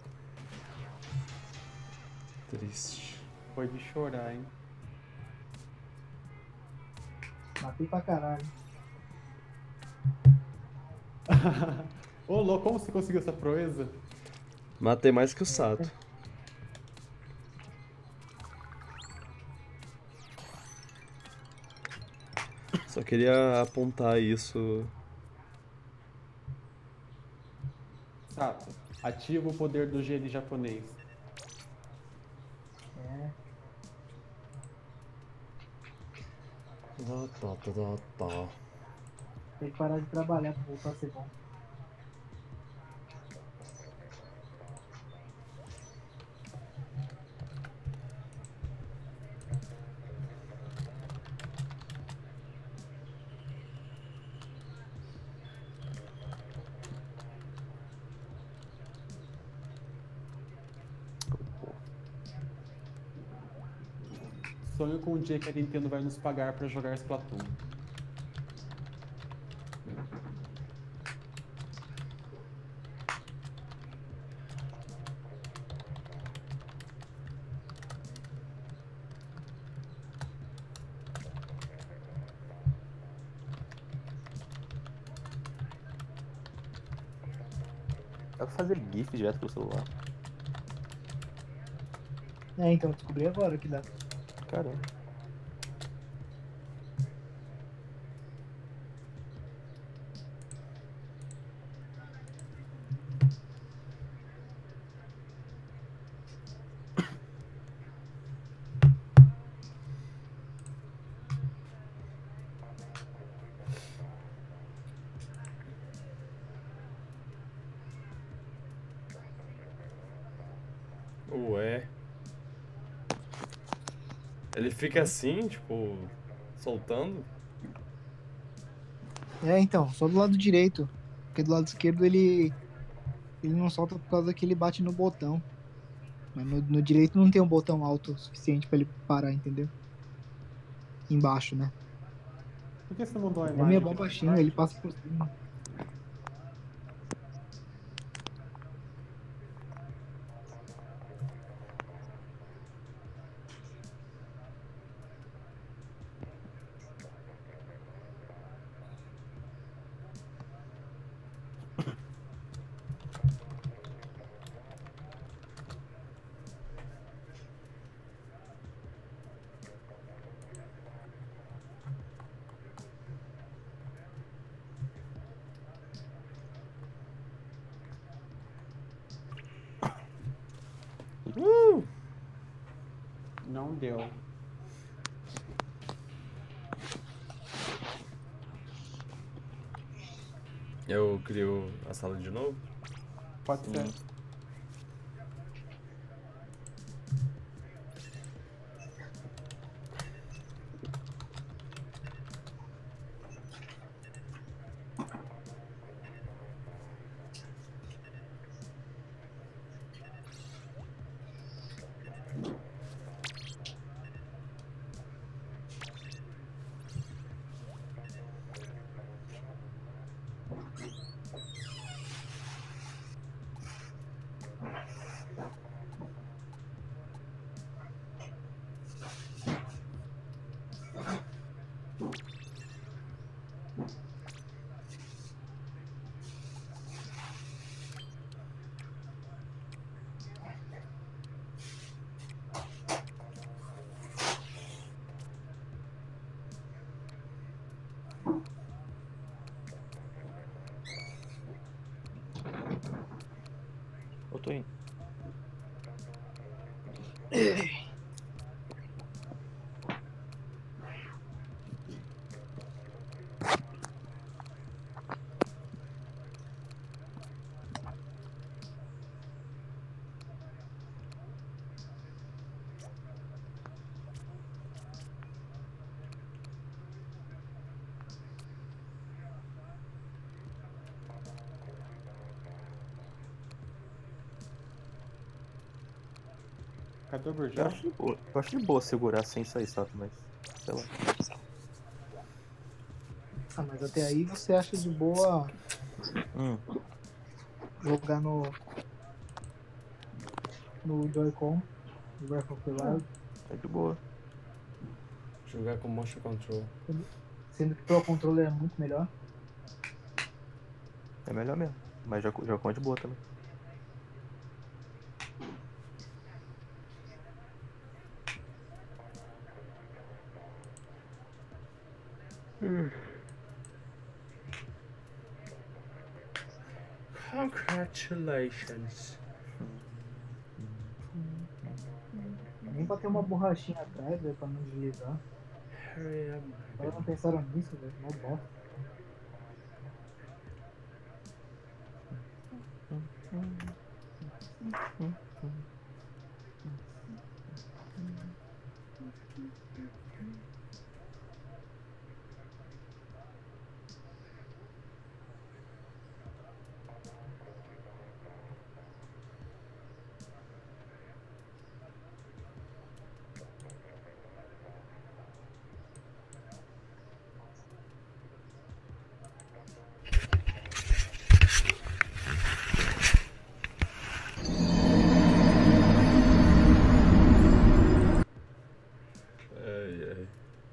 triste. Foi de chorar, hein? Matei pra caralho. Ô, louco, como você conseguiu essa proeza? Matei mais que o Sato. Só queria apontar isso. Sato, ativa o poder do gene japonês. É. Tá, tá, tá, tá. Tem que parar de trabalhar pra voltar a ser bom. Sonho com o dia que a Nintendo vai nos pagar pra jogar Splatoon. Dá pra fazer GIF direto pro celular. É, então, eu descobri agora que dá. Caramba. Ué. Ele fica assim, tipo, soltando? É, então, só do lado direito. Porque do lado esquerdo ele. Ele não solta por causa que ele bate no botão. Mas no, no direito não tem um botão alto o suficiente pra ele parar, entendeu? Embaixo, né? Por que você mandou a O imagem homem é aqui bom pra baixinho, baixo? ele passa por cima. Uh! Não deu. Eu crio a sala de novo? Pode ser. Eu tô indo. Cadê o Eu Burjão? acho de boa, eu acho de boa segurar sem sair, sabe? Mas, sei lá. Ah, mas até aí você acha de boa Hum. jogar no. No Joy-Con, no Breath of the Wild, É de boa. Jogar com motion control. sendo que Pro Controller é muito melhor. É melhor mesmo. Mas já, já com é de boa também. Congratulations. Nem pra ter uma borrachinha atrás, velho, pra não deslizar. Hurry up. Agora não pensaram nisso, velho, mó bosta. Ai, ai.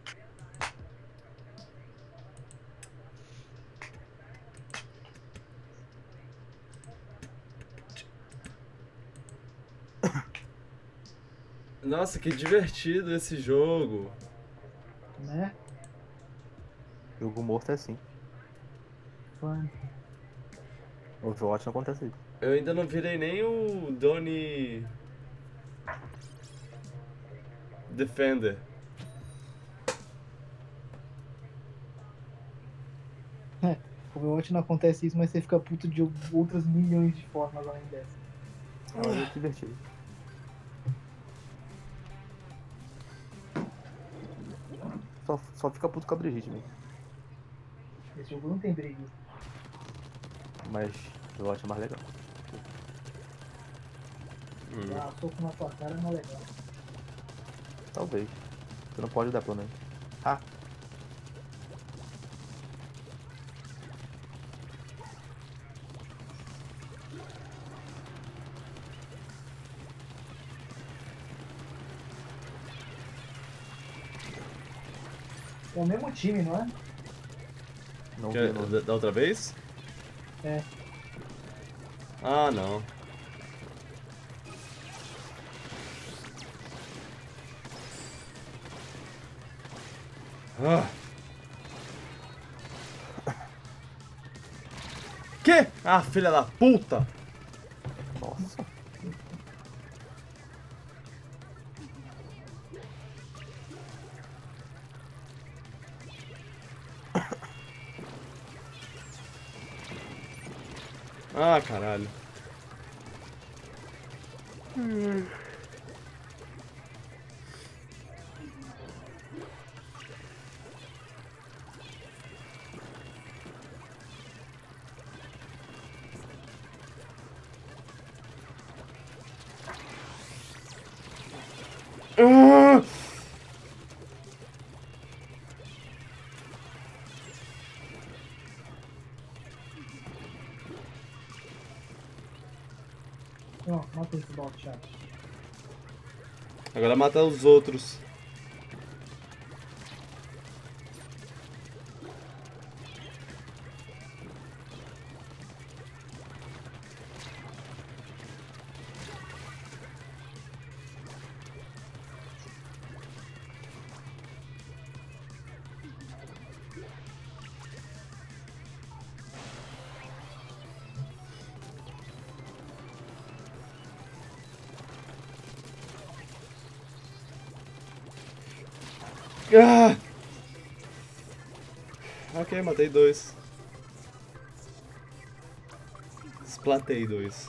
Nossa, que divertido esse jogo. Né? Jogo morto é assim. Fã. No Overwatch não acontece isso. Eu ainda não virei nem o Donnie Defender. O Overwatch não acontece isso, mas você fica puto de outras milhões de formas além dessa. É um jogo divertido. Só, só fica puto com a Brigitte mesmo. Esse jogo não tem briga. Mas o Overwatch é mais legal. Dar soco na tua cara não é legal. Talvez. Você não pode dar pelo menos. Ah! É o mesmo time, não é? Não vi, Quer- não da, vi. da outra vez? É. Ah, não. Ah. Que? Ah, filha da puta! Nossa. Ah, caralho. Ah! Não, mata esse bot chato. Agora mata os outros. Ah! Ok, matei dois. Splatei dois.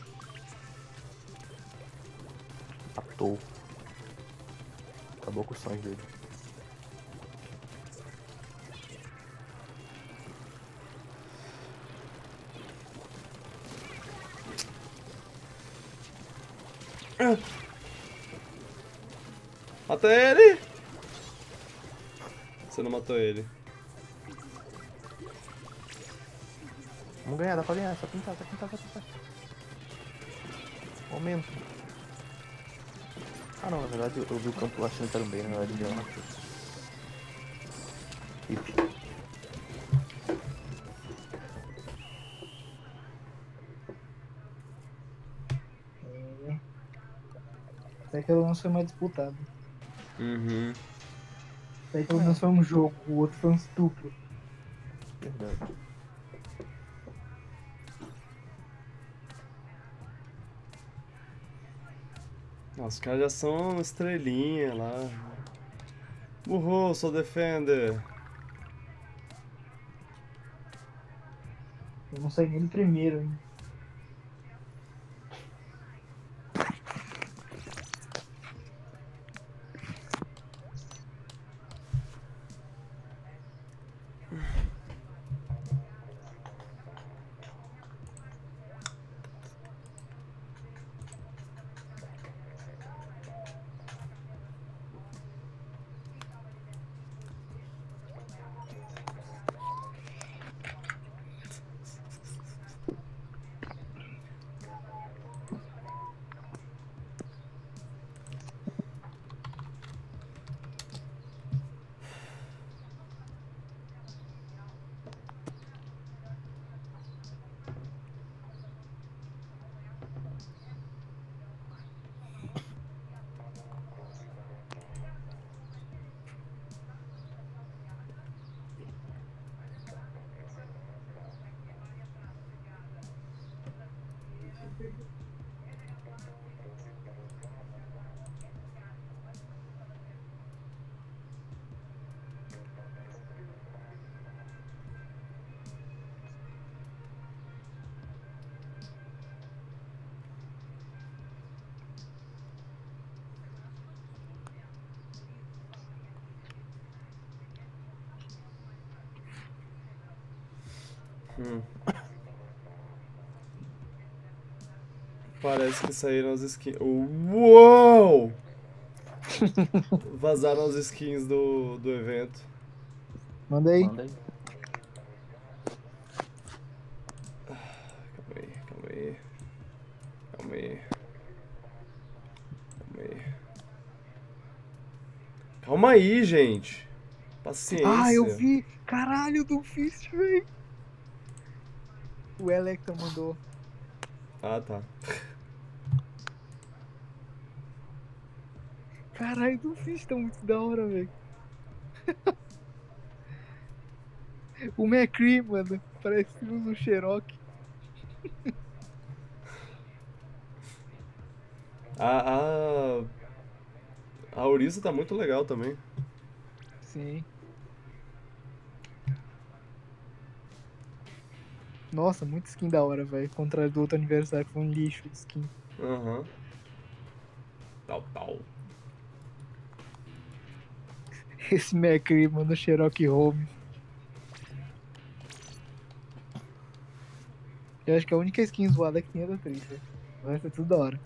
Matou. Acabou com os sonhos dele. Ah! Mata ele! Você não matou ele. Vamos ganhar, dá pra ganhar, só pintar, só pintar, só pintar. Momento. Ah não, na verdade eu, eu vi o campo achando que era um bem, na verdade ele matou. Ip. É. Até que pelo menos foi mais disputado. Uhum. Até que pelo menos foi um jogo, o outro foi um estupro. Verdade. Nossa, os caras já são estrelinha lá. Burro, sou defender. Eu não saí nem do primeiro ainda. Hum. Parece que saíram as skins. Uou! Vazaram as skins do, do evento. Manda aí. Manda aí. Calma aí, calma aí. Calma aí. Calma aí. Calma aí, gente. Paciência. Ah, eu vi! Caralho, do Fist, velho! O Electa mandou. Ah, tá. Caralho, do Fist tá muito da hora, velho. O McCree, mano. Parece que usa um Xerox. A, a, a Orisa tá muito legal também. Sim. Nossa, muito skin da hora, velho. Contrário do outro aniversário, foi um lixo de skin. Aham. Tal, tal. Esse McCree, mano, Xerox Home. Eu acho que a única skin zoada que tinha da atriz, velho. O resto é tudo da hora.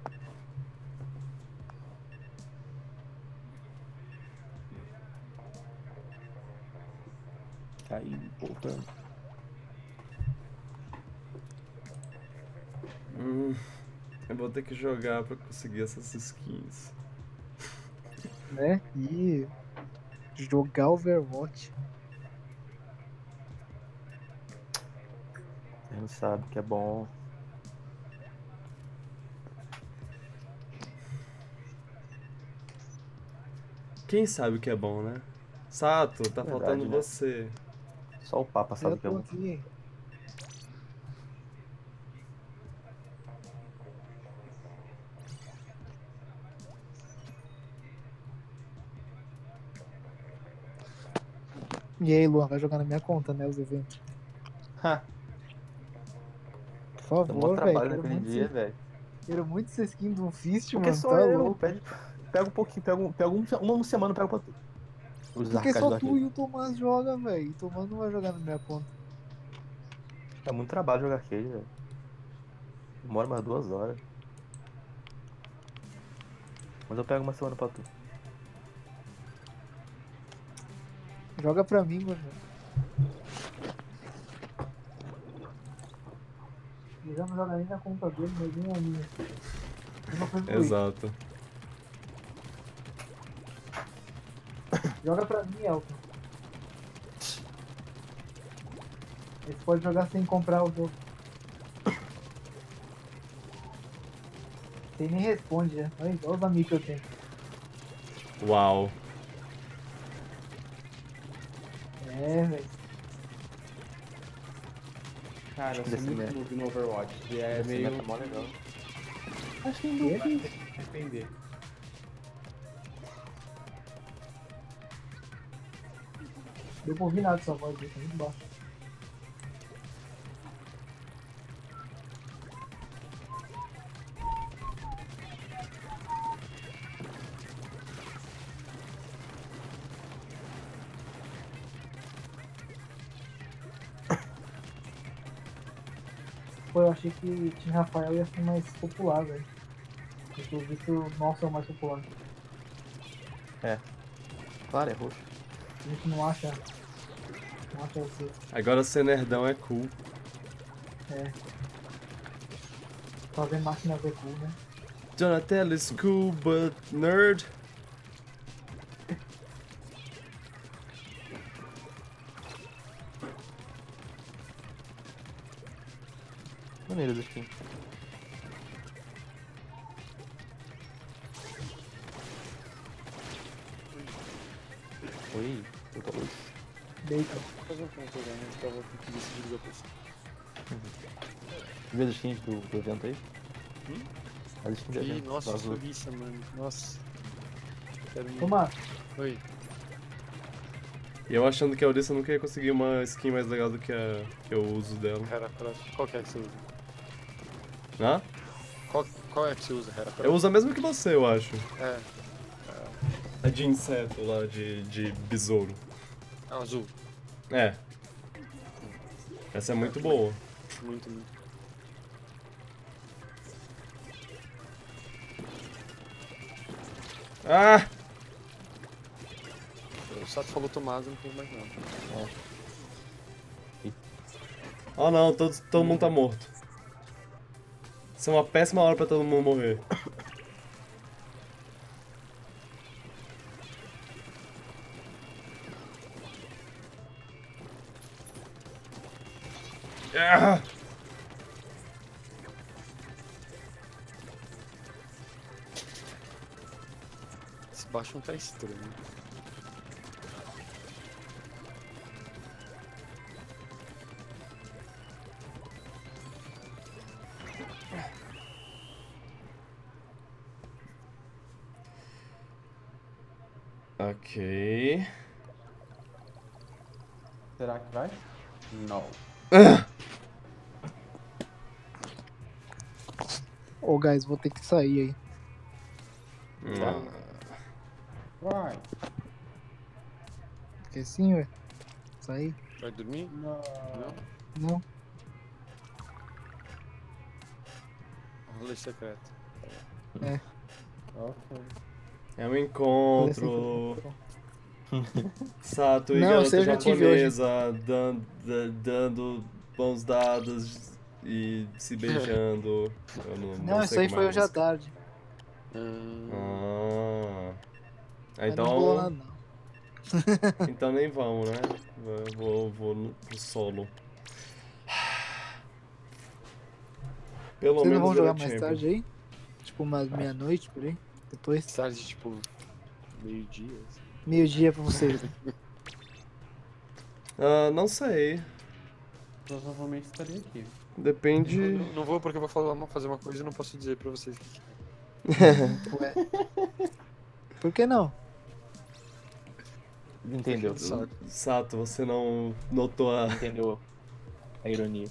Caiu, voltando. Hum, eu vou ter que jogar pra conseguir essas skins. Né? E jogar Overwatch. A gente sabe que é bom. Quem sabe o que é bom, né? Sato, tá Verdade, faltando né? você. Só o Papa sabe Eu o que é tô bom. aqui. E aí, Luan, vai jogar na minha conta, né, os eventos? Ha, Por deu mó favor, velho. trabalho Quero naquele muito, dia, ser, velho. quero muito ser skin de um Fist, Porque mano. sou Tá eu, louco. pede, pega um pouquinho, pega, um, pega um, uma semana, pega pra tu. Os Porque arcades só do tu arcade. e o Tomás joga, velho. O Tomás não vai jogar na minha conta. É muito trabalho jogar arcade, velho. Demora mais duas horas. Mas eu pego uma semana pra tu. Joga pra mim, mano. Ele já não joga nem na conta dele, mas nem a minha. Mesma coisa comigo. Exato. Joga pra mim, Elton. Você pode jogar sem comprar o jogo. Você nem responde, né? Olha olha os amigos que eu tenho. Uau. É, velho. Cara, eu sou Desse muito meta. noob no Overwatch. E é Esse meio. meta é mó legal. Acho que não vai depender. Deu pra ouvir nada dessa voz, tá muito baixo. Pô, eu achei que Team Rafael ia ser mais popular, velho. Eu tô visto o nosso é o mais popular. Claro, é roxo. A gente não acha. Não acha você. Agora ser nerdão é cool. Fazer máquina ver cool, né? Donatello is cool, but nerd. Maneiro das skins. Oi, eu tô luz. Deita. Vou fazer um ponto agora, né? Tava com preguiça de ligar pra você. Viu as skins do, do evento aí? Hum? As skins do Ih, evento. nossa, vazou. preguiça, mano. Nossa. Quero muito. Tomás, Oi. E eu achando que a Aurissa nunca ia conseguir uma skin mais legal do que a que eu uso dela. Heracross. Qual que é que você usa? Hã? Qual, qual é que você usa, Heracross? Eu uso a mesma que você, eu acho. É, A de inseto lá, de, de besouro. é um azul. É. Essa é muito boa. Muito, muito. Ah! O Sato falou Tomás, eu não tenho mais nada. Oh não, todo, todo mundo tá morto. Isso é uma péssima hora pra todo mundo morrer. Ah! Esse baixo não tá estranho. Ok. Será que vai? Não. ô guys, vou ter que sair aí. Hum. Vai. Porque sim, ué. Sair? Vai dormir? Não. Não? Não. Rolê secreto. Ok. É um encontro. Sato e Não, garota esse eu já tive hoje. japonesa dando, da- dando bons dados e se beijando. Eu não, não, Não, isso sei aí como foi é a hoje à música. tarde. Hum, Ah. Mas não rolou nada, Então, não. então nem vamos, né? Eu Vou, vou no- pro solo. Pelo Vocês não menos vão ele jogar é mais champion. tarde aí? Tipo, umas meia-noite por aí? Depois? tarde, tipo, meio-dia. Assim. Meio-dia pra vocês. Ah, não sei. Provavelmente estaria aqui. Depende. Não, não vou porque eu vou falar, uma- fazer uma coisa e não posso dizer pra vocês. Ué. Por que não? Entendeu? Saco. Sato, você não notou a... Entendeu a ironia.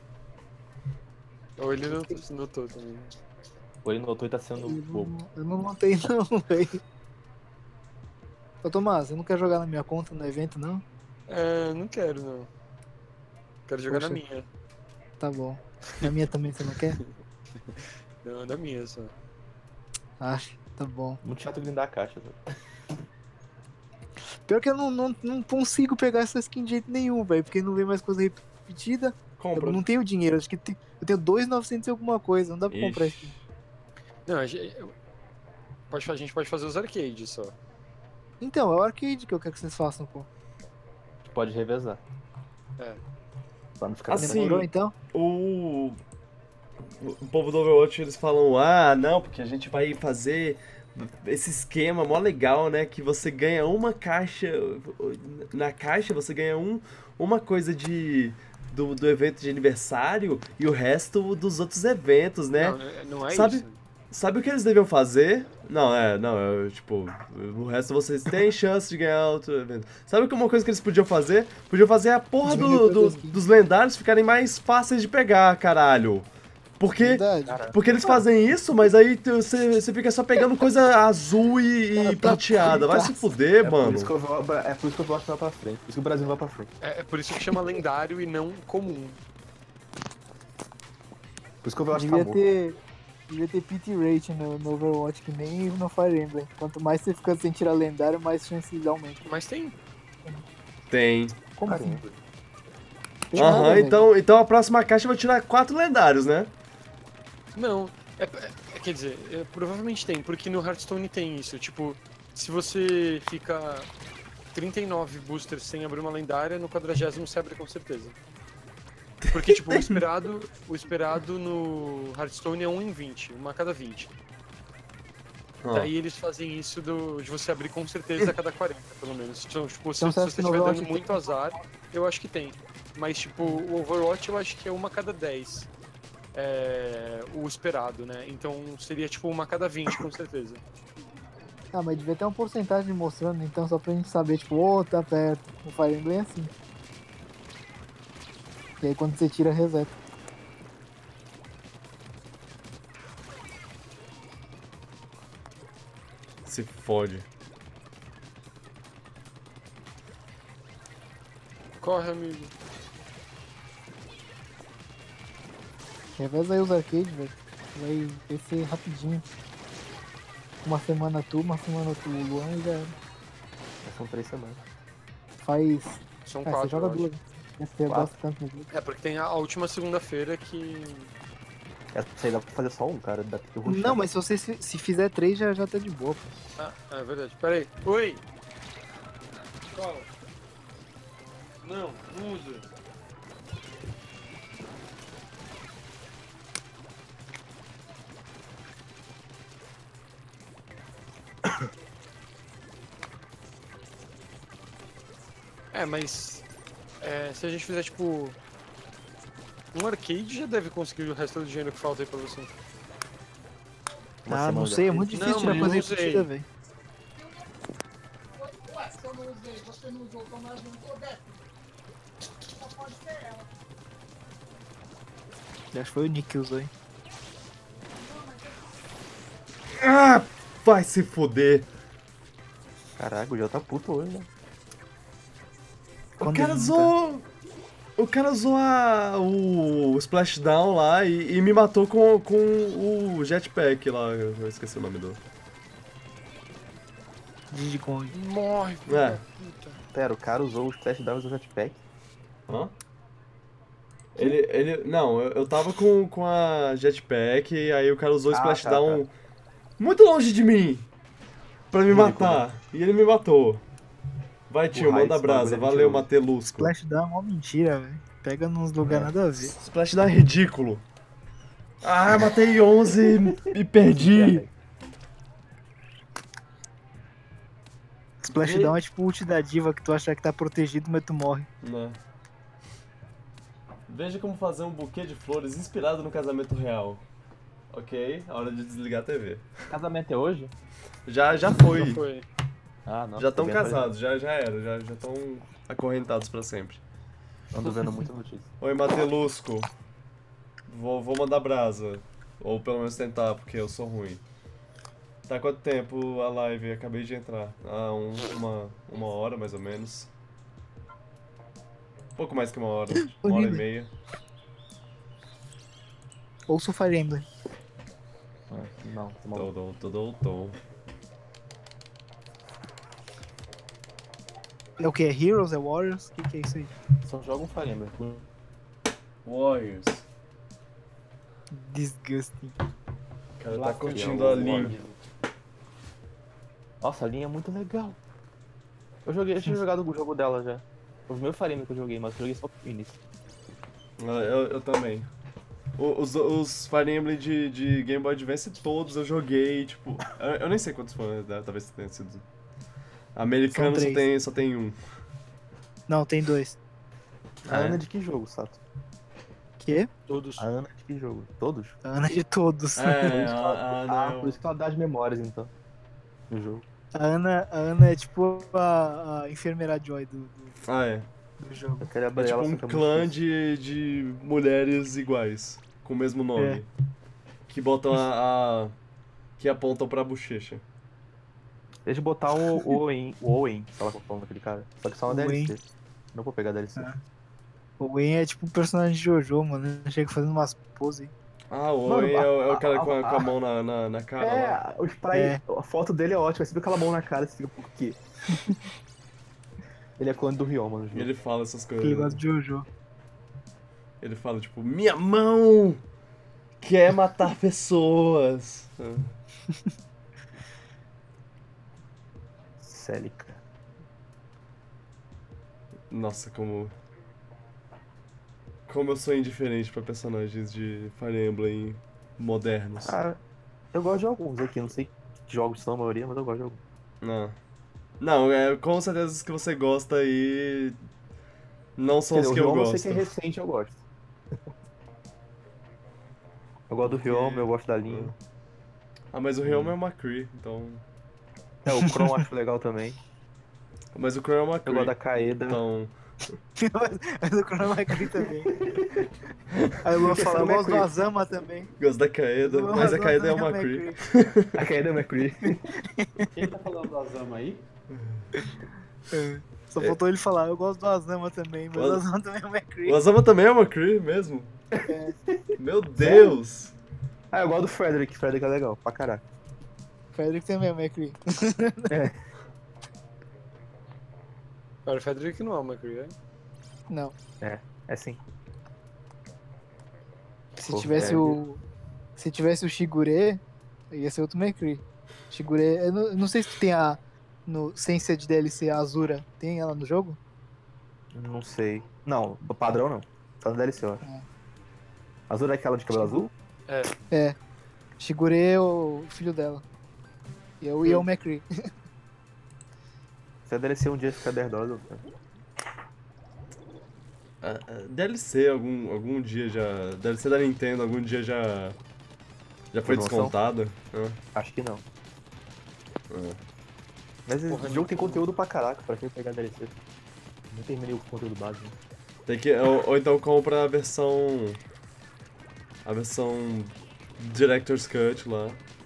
Ou ele não notou também. Ou ele notou e tá Eu sendo bobo. não, eu não notei não, velho. Ô Tomás, você não quer jogar na minha conta no evento, não? É, não quero, não. Quero jogar Poxa. na minha. Tá bom. Na minha também você não quer? Não, na minha só. Ah, tá bom. Muito chato grindar a caixa, velho. Pior que eu não, não, não consigo pegar essa skin de jeito nenhum, velho. Porque não vem mais coisa repetida. Compra. Eu não tenho dinheiro, acho que tem- eu tenho dois mil e novecentos e alguma coisa. Não dá pra Ixi. comprar skin. Não, a gente pode, a gente pode fazer os arcades só. Então, é o arcade que eu quero que vocês façam, pô. Pode revezar. É. Pra não ficar Assim, Demorou, então? O... o povo do Overwatch, eles falam, ah, não, porque a gente vai fazer esse esquema mó legal, né, que você ganha uma caixa, na caixa você ganha um, uma coisa de... Do, do evento de aniversário e o resto dos outros eventos, né? Não, não é Sabe- isso. Sabe o que eles deviam fazer? Não, é, não, é, tipo, o resto vocês têm chance de ganhar outro evento. Sabe que uma coisa que eles podiam fazer? Podiam fazer a porra do, Diminuir do- todas as skins. dos lendários ficarem mais fáceis de pegar, caralho. Porque, Verdade. Cara, porque eles fazem isso, mas aí tu- você você fica só pegando coisa azul e, e prateada. Vai se fuder, é mano. por isso que eu vou, é por isso que eu gosto de vai pra frente. Por isso que o Brasil vai pra frente. É, é por isso que chama lendário e não comum. Por isso que eu gosto de Devia amor. ter, devia ter pity rate no, no Overwatch, que nem no Fire Emblem. Quanto mais você fica sem tirar lendário, mais chances aumentam. Mas tem. Tem. Como assim? Caramba. Tem Aham, nada, velho. então, então a próxima caixa vai tirar quatro lendários, né? Não. É, é- quer dizer, é, provavelmente tem, porque no Hearthstone tem isso. Tipo, se você fica trinta e nove boosters sem abrir uma lendária, no quadragésimo você abre com certeza. Porque, tipo, o esperado, o esperado no Hearthstone é um em vinte, uma a cada vinte. Ó. Daí eles fazem isso do, de você abrir com certeza a cada quarenta, pelo menos. Então, tipo, se, Então, se você acha você que no estiver Overwatch dando tem? muito azar, eu acho que tem. Mas, tipo, o Overwatch eu acho que é uma a cada dez. É, o esperado, né? Então seria tipo uma a cada vinte, com certeza. Ah, mas devia ter uma porcentagem mostrando, então, só pra gente saber, tipo, ô, tá perto. No Fire Emblem é assim. E aí quando você tira, reseta. Se fode. Corre, amigo. Reveza aí os arcades, velho. Vai, vai ser rapidinho. Uma semana tu, uma semana tu, o Luan e já era. São três semanas. Faz. São Ah, você quatro. joga eu acho. duas. Você Quatro. gosta tanto do jogo. É, porque tem a, a última segunda-feira que. Essa aí dá pra fazer só um, cara. Dá pra ter ruxar. Não, mas se você se, se fizer três, já, já tá de boa, pô. Ah, é verdade. Pera aí. Oi! Qual? Não, não usa. É, mas é, se a gente fizer tipo um arcade, já deve conseguir o resto do dinheiro que falta aí pra você. Uma Ah, semana não de sei, é arcade. muito difícil Não, tirar mas coisa eu usei. repetida, velho. Ué, se eu não usei, você não usou, Tomás não usou, Beto. Só pode ser ela. Acho que foi o Nick que usou, hein. Ah, vai se fuder. Caraca, o Gel tá puto hoje, né? O Quando cara ele usou. O cara usou a, o splashdown lá e, e me matou com, com o jetpack lá. Eu esqueci o nome do. Diddy Kong. Morre, filho É. da puta. Pera, o cara usou o splashdown e usou o jetpack. Hã? Ele, ele. Não, eu, eu tava com, com a jetpack e aí o cara usou o Ah, splashdown tá, muito longe de mim pra me Ridículo, matar. E ele me matou. Vai, tio, Raiz, manda brasa. bagulho é Valeu, mentiroso. Matelusco. Splashdown é uma mentira, velho. Pega nos lugares nada a ver. Splashdown é ridículo. Ah, matei onze e perdi. Splashdown é tipo ult da diva que tu acha que tá protegido, mas tu morre. Né? Veja como fazer um buquê de flores inspirado no casamento real. Ok, hora de desligar a T V. Casamento é hoje? Já, já foi. Já foi. Ah, não. Já estão tô vendo- casados, já, já era, já já estão acorrentados pra sempre. Ando vendo muita notícia. Oi, Matelusco. Vou, vou mandar brasa. Ou pelo menos tentar, porque eu sou ruim. Tá quanto tempo a live? Acabei de entrar. Ah, um- uma, uma hora mais ou menos. Um pouco mais que uma hora. Uma hora e meia. Ouça o Fire Emblem. Ah, não, tô Tô, maluco. tô, tô, tô. É o que? É Heroes? É Warriors? O que, que é isso aí? Só joga um Fire Emblem. Warriors. Disgusting. O cara tá Black curtindo Ops. a linha. Nossa, a linha é muito legal. Eu joguei, eu tinha jogado o jogo dela já. Os meus Fire Emblem que eu joguei, mas eu joguei só o início. Ah, Eu, eu também. O- Os, os Fire Emblem de, de Game Boy Advance todos eu joguei, tipo... Eu, eu nem sei quantos foram, né? Talvez tenha sido... Americano São só três. tem, só tem um. Não, tem dois. A Ah, é? Ana é de que jogo, Sato? Que? Todos. A Ana é de que jogo? Todos? A Ana de todos. É, isso que a, ela- a Ana Ah, é por o- isso que ela dá as memórias, então. No jogo. A Ana, a Ana é tipo a, a enfermeira Joy do, do, Ah, é. do jogo. Eu queria É abrir tipo ela, um só que é muito clã difícil. de, de mulheres iguais, com o mesmo nome. Que botam a, a- que apontam pra bochecha. Deixa eu botar o Owen, o Owen, sei lá qual é o nome daquele cara. Só que só uma Owen. D L C. Não vou pegar D L C. Ah. O Wayne é tipo um personagem de Jojo, mano. Ele chega fazendo umas poses. Ah, o Mano, Owen é, o- é o a- cara a- com a, com a a- mão na, na, na cara lá. É, o spray, É. a foto dele é ótima, você viu aquela mão na cara, você fica, por quê? Ele é clone do Ryoma no E jogo. ele fala essas Que ele coisas. gosta de Jojo. Ele fala, tipo, minha mão quer matar pessoas. Célica. Nossa, como... Como eu sou indiferente pra personagens de Fire Emblem modernos. Ah, eu gosto de alguns aqui, não sei que jogos são a maioria, mas eu gosto de alguns. Não. Não, é, com certeza os que você gosta aí não são Quer os dizer, que o eu Ryoma eu gosto. sei que é recente, eu gosto. Eu gosto do Ryoma, eu gosto da linha. Ah, mas o Ryoma é uma Cree, então... É, o Kron eu acho legal também. Mas o Crow é uma Eu Cree, gosto da Kaeda. então... Mas o Chrono McCree também. Aí o Luan Porque fala, eu essa é gosto do McCree. Azama também. Gosto da Kaeda, O mas a Azama Kaeda é também uma Cree. McCree. A Kaeda é McCree. Quem tá falando do Azama aí? É. Só faltou ele falar, eu gosto do Azama também, mas O o Az- Azama também é o McCree. O Azama também é uma Cree mesmo? Meu Deus! Ah, eu gosto do Frederick, Frederick é legal, pra caraca. Frederick também é o McCree. Cara, o Frederick não é uma Cree, é? Não. É sim. Se Pô, tivesse é. o. Se tivesse o Shigure, ia ser outro McCree. Shigure. Eu não, eu não sei se tu tem a. No, sem ser de D L C, a Azura. Tem ela no jogo? Não sei. Não, padrão não. Só no D L C, eu acho. É. Azul é aquela de cabelo azul? É. Shigure é o filho dela. E eu e é o McCree. Se a D L C um dia ficar dez dólares, eu quero. Ah, ah, D L C algum, algum dia já... D L C da Nintendo algum dia já... Já foi Promoção? descontada? Ah, Acho que não. ah. Mas Porra, esse jogo tem conteúdo pra caraca, pra quem pegar D L C. Não terminei o conteúdo base, né? Tem que, ou, ou então compra a versão... A versão... Director's Cut lá.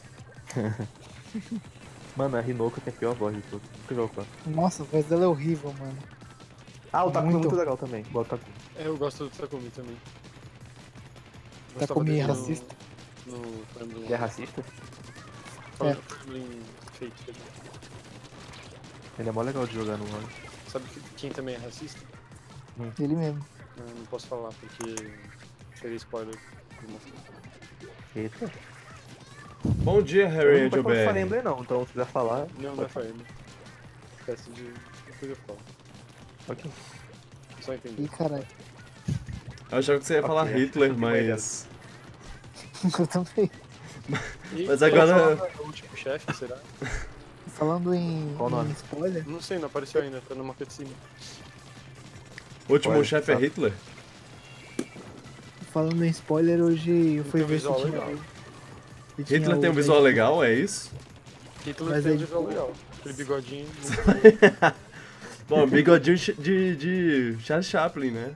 Mano, a Hinoka tem a pior voz de tudo. Nunca jogo com ela. Nossa, a voz dela é horrível, mano. Ah, o Takumi é Muito. muito legal também. Gosto do Takumi. É, eu gosto do Takumi também. Takumi é Gostava dele no- racista. No Fire Emblem. Ele é racista? Fala É. do Fire Emblem Fate. Ele é mó legal de jogar no rol. Sabe que- quem também é racista? Ele mesmo. Não, não posso falar porque seria spoiler. Eita. Bom dia, Eu Harry não Angel vou falar B R. Emblem não, então se quiser falar... Não, não é Fire Emblem. Esquece de... Depois eu falo. Ok. Só entender. Ih, caralho. Eu achava que você ia falar Ok, Hitler, acho que vai mas... Eu também. E, Mas quem agora- fala o último chefe, será? Falando em, Qual o nome? em spoiler, Não sei, não apareceu ainda, tá numa cutscene. O último Olha, chefe é tá. Hitler? falando em spoiler, hoje eu fui tem um ver se visual tinha... legal. se tinha Hitler o tem um visual Deadpool. legal, é isso? Hitler Mas tem é o de visual legal. Aquele bigodinho. Bom, bigodinho de, de Charles Chaplin, né?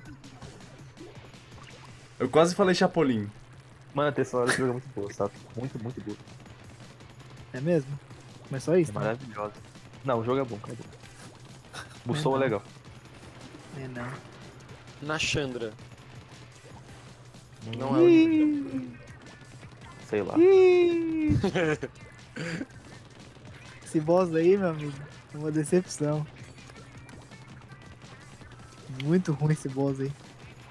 Eu quase falei Chapolin. Mano, a trilha sonora desse jogo é muito boa, sabe? Muito, muito boa. É mesmo? Mas só isso, É né? maravilhosa. Não, o jogo é bom, cara. O É som é não. legal. É não. Na Chandra. Não é o Ih, Sei lá. ih. Esse boss aí, meu amigo, é uma decepção. Muito ruim esse boss aí.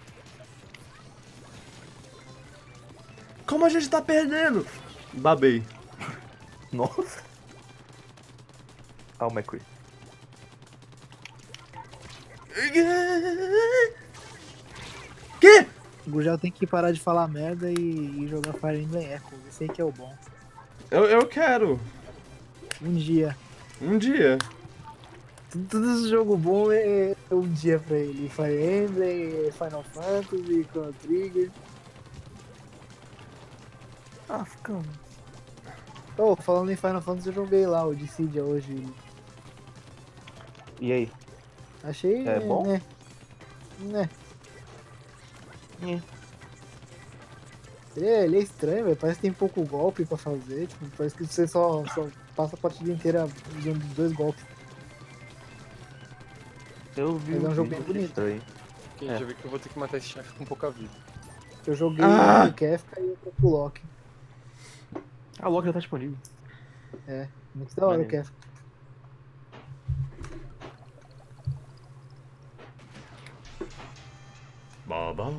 Como a gente tá perdendo? Babei. Nossa. Ah, o McCree. Que? O Gurgel tem que parar de falar merda e, e jogar Fire Emblem Echoes. Esse aí que é o bom. Eu, eu quero. Um dia. Um dia. Tudo, tudo esse jogo bom é, é um dia pra ele. Fire Emblem, Final Fantasy, Chrono Trigger. Ah, ficamos. Oh, falando em Final Fantasy, eu joguei lá o Dissidia hoje. E aí? Achei. É bom? Né? Né? Hum. Ele é, ele é estranho, velho. Parece que tem pouco golpe pra fazer. Tipo, parece que você só, só passa a partida inteira usando dois golpes. Eu vi Mas é um o jogo vídeo, bem bonito. estranho. Ok, É. já vi que eu vou ter que matar esse chefe com pouca vida. Eu joguei Ah! um pro Kefka e outro pro Loki. Ah, o Loki já tá disponível. É, muito da hora o Maneiro. Kefka. Baba.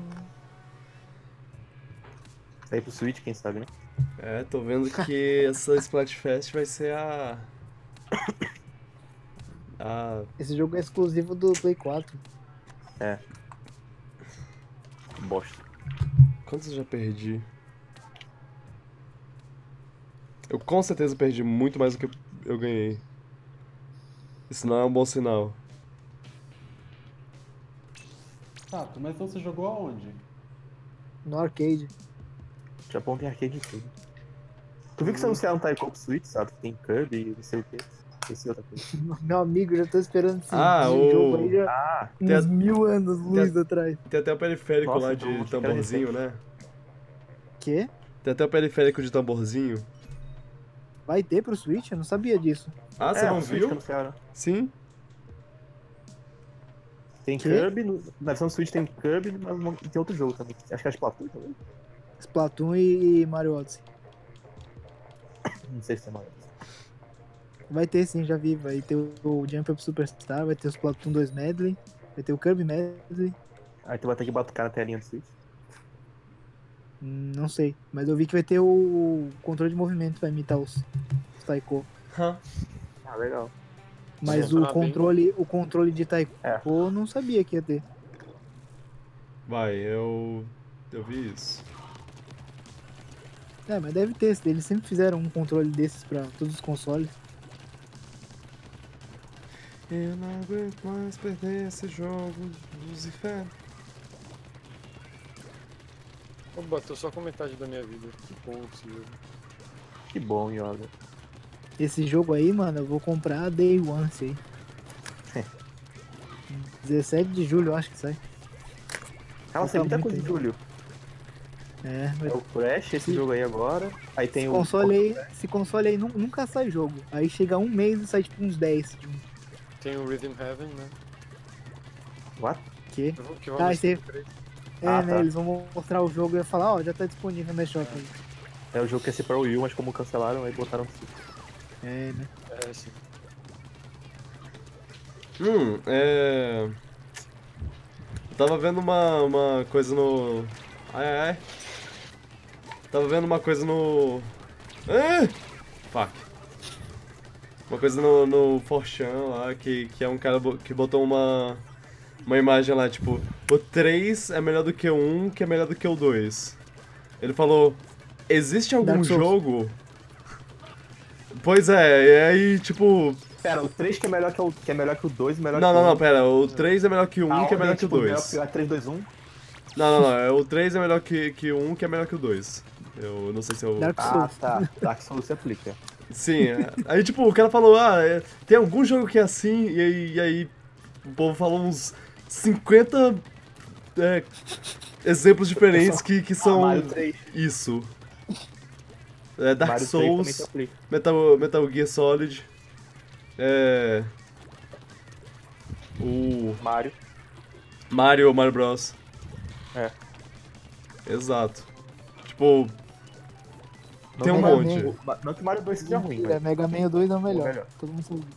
Sair pro Switch, quem sabe, né? É, tô vendo que essa Splatfest vai ser a... A... Esse jogo é exclusivo do Play quatro. É. Bosta. Quantos eu já perdi? Eu com certeza perdi muito mais do que eu ganhei. Isso não é um bom sinal. Tato, mas então você jogou aonde? No arcade. Japão tem arcade de tudo. Tu viu que você anunciaram um Taiko pro Switch, sabe? Tem Kirby e não sei o que. Esse é outra coisa. Meu amigo, eu já tô esperando esse Ah, esse o- jogo aí já Ah, Tem uns a- mil anos luz atrás. Tem até o periférico Nossa, lá então de acho que era tamborzinho, recente. né? Quê? Tem até o periférico de tamborzinho. Vai ter pro Switch? Eu não sabia disso. Ah, você é, não pro Switch viu? que anunciaram. Sim. Tem Que? Kirby, no- na versão do Switch tem Kirby, mas não- tem outro jogo também. Acho que é Splatoon também. Splatoon e Mario Odyssey. Não sei se tem mais. Vai ter sim, já vi. Vai ter o Jump Up Superstar, vai ter o Splatoon dois Medley, vai ter o Kirby Medley. Aí tu vai ter que batucar na telinha do Switch. Hum, Não sei, mas eu vi que vai ter o controle de movimento pra imitar os, os Taiko. Hã? Ah, legal. Mas Sim, o tá bem controle, o controle de Taiko É. eu não sabia que ia ter. Vai, eu... Eu vi isso. É, mas deve ter, eles sempre fizeram um controle desses pra todos os consoles. Eu não aguento mais perder esse jogo, Lucifer. Oba, tô só com metade da minha vida. Que bom esse jogo. Que bom, Yoga. Esse jogo aí, mano, eu vou comprar Day One, sei. dezessete de julho, eu acho que sai. Cara, tem Falta muita muito coisa em ainda. julho. É, vai É o Crash, esse Sim. jogo aí agora. Aí tem Esse o. console aí, esse console aí nu- nunca sai jogo. Aí chega um mês e sai tipo uns dez de um Tem o Rhythm Heaven, né? What? quê? Que vão- que vão Ah, lançar esse aí- no três. É, Ah, né? tá. Eles vão mostrar o jogo e vai falar, ó, já tá disponível na Shop aí. É o jogo que ia ser para o Wii U, mas como cancelaram, aí botaram no Switch. É, né? É, sim. Hum, é... Eu tava vendo uma, uma coisa no... Ai, ai, ai. Tava vendo uma coisa no... Ah! Fuck. Uma coisa no, no four chan lá, que, que é um cara bo- que botou uma... Uma imagem lá, tipo... O três é melhor do que o um, que é melhor do que o dois. Ele falou... Existe algum Dark Souls. jogo... Pois é, e aí, tipo... Pera, o três que é melhor que o, que é melhor que o dois, melhor Não, que não, o não, um. pera, o três é melhor que o um, A que é ordem melhor que o tipo, dois. melhor que a três, dois, um. Não, não, não, é o três é melhor que, que o um, que é melhor que o dois. Eu não sei se eu... Dark Ah, Souls. tá. Dark Souls se aplica. Sim, é. Aí tipo, o cara falou, ah, é, tem algum jogo que é assim, e aí, e aí o povo falou uns cinquenta é, exemplos diferentes que, que são Mario três. isso. É, Dark Mario três também se Souls, aplica. Metal, Metal Gear Solid, é, o Mario. Mario, Mario Bros. É. Exato. Tipo, tem um Mega monte. Man. O- Não que o Mario dois seja ruim, Mentira, mas... Mega Man dois é o melhor. melhor. Todo mundo sabe.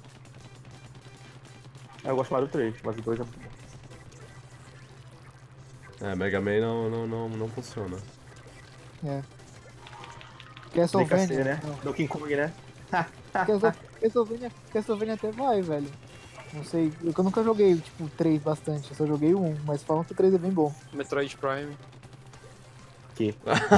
Eu gosto do Mario três, mas o dois é muito bom. É, Mega Man não, não, não, não funciona. É. D K C, Castlevania. né? Não. Donkey Kong, né? Castle- Castlevania, Castlevania até vai, velho. Não sei, eu eu nunca joguei, tipo, o três bastante, eu só joguei o um, mas falam que o três é bem bom. Metroid Prime. Que?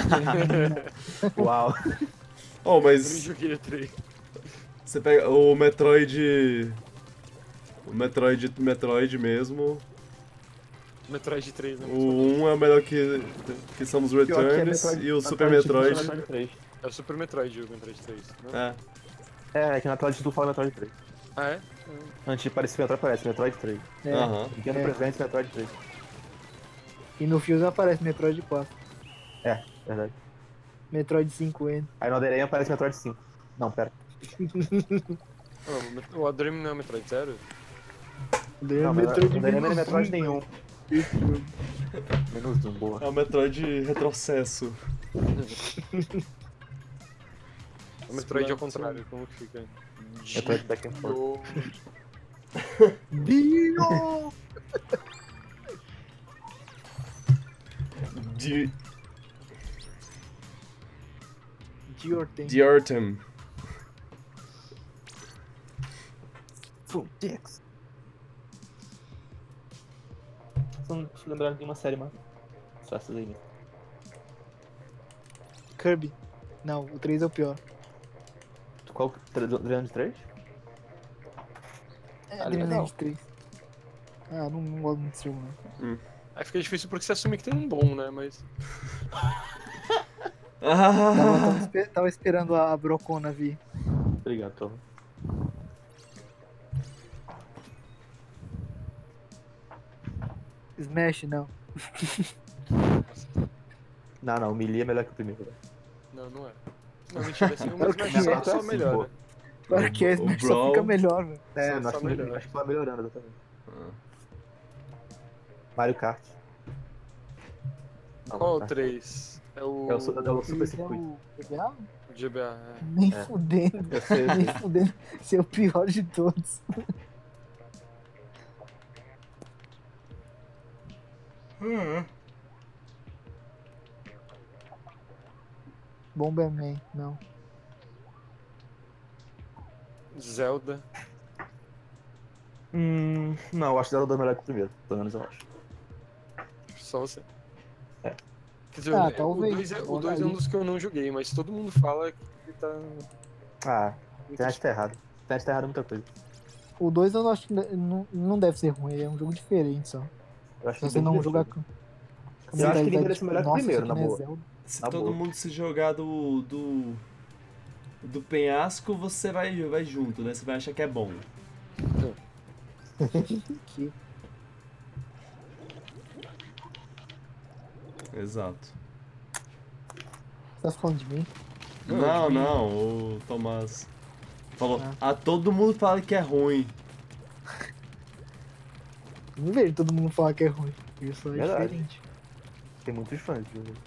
Uau. Oh, Eu nem mas joguei o três. você pega o Metroid... O Metroid, Metroid mesmo, Metroid três, né? o um é o melhor que, que são os Pior que é Returns Metroid- e o Super Metroid Metroid. Metroid três. É o Super Metroid, o Metroid três, né? É, É, é que na tela de tu fala Metroid três. Ah, é? Antes de parecer Metroid, parece Metroid três. É. aham. Pequeno É. presente, Metroid três. E no Fuse aparece Metroid quatro, É, verdade. Metroid cinco N. Aí no Adereia aparece Metroid cinco. Não, pera. Ah, o Met- o Adream não é Metroid Zero? Não, Metroid no Adereia não é menos Metroid um, nenhum. Isso, mano. Menos um, boa. É o Metroid retrocesso. O Metroid ao contrário, como que fica? Metroid back and forth. Dio! Di- Diorten. Diortem. Full Dix. Só não deixa eu lembrar de uma série, mano. Só essas aí mesmo. Kirby. Não, o três é o pior. Qual? Adriano de três? É, Ah, Dream legal. Land três. Ah, não, não gosto muito desse jogo, não. Aí fica difícil porque você assume que tem um bom, né? Mas. Tava, tava, Ah, espe- tava esperando a Brocona vir. Obrigado, Tom. Smash, não. Não, não, o Melee é melhor que o primeiro. velho. Não, não é. Não, mentira, assim, mas Ok. mas só, Não, só é melhora. boa. Claro que é, o Smash só Brawl- fica melhor, velho. É, Só- nós só acho, que- melhora. acho que tá melhorando exatamente. Mario Kart. Não, Qual o Mario Kart. três? É o. É o, Su- é o Super Esse é Circuit. o G B A? o G B A. É. Nem É. fudendo. Eu sei, eu Nem sei. fudendo. Esse é o pior de todos. Bomberman, não. Zelda. Hum, não, eu acho que Zelda melhor que o primeiro. Pelo menos eu acho. Só você. É. Quer dizer, Ah, o talvez. dois é, o Olha dois é um aí. dos que eu não joguei, mas todo mundo fala que ele tá. Ah, tem acho que tá errado. Tem acho que tá errado muita coisa. O dois eu acho que não, não deve ser ruim, ele é um jogo diferente só. Eu acho Se que você bem não divertido. jogar com. com Eu acho que ele mentalidade, merece tipo, melhor que o nossa, primeiro, isso aqui na não é boa. Zelda. se Tá todo boa. mundo se jogar do, do. Do penhasco, você vai, vai junto, né? Você vai achar que é bom. Que- Exato. Você tá falando de mim? Não, não, o Tomás falou, Ah. ah, todo mundo fala que é ruim. Não vejo todo mundo falar que é ruim. Isso é Verdade. diferente. Tem muitos fãs. do jogo.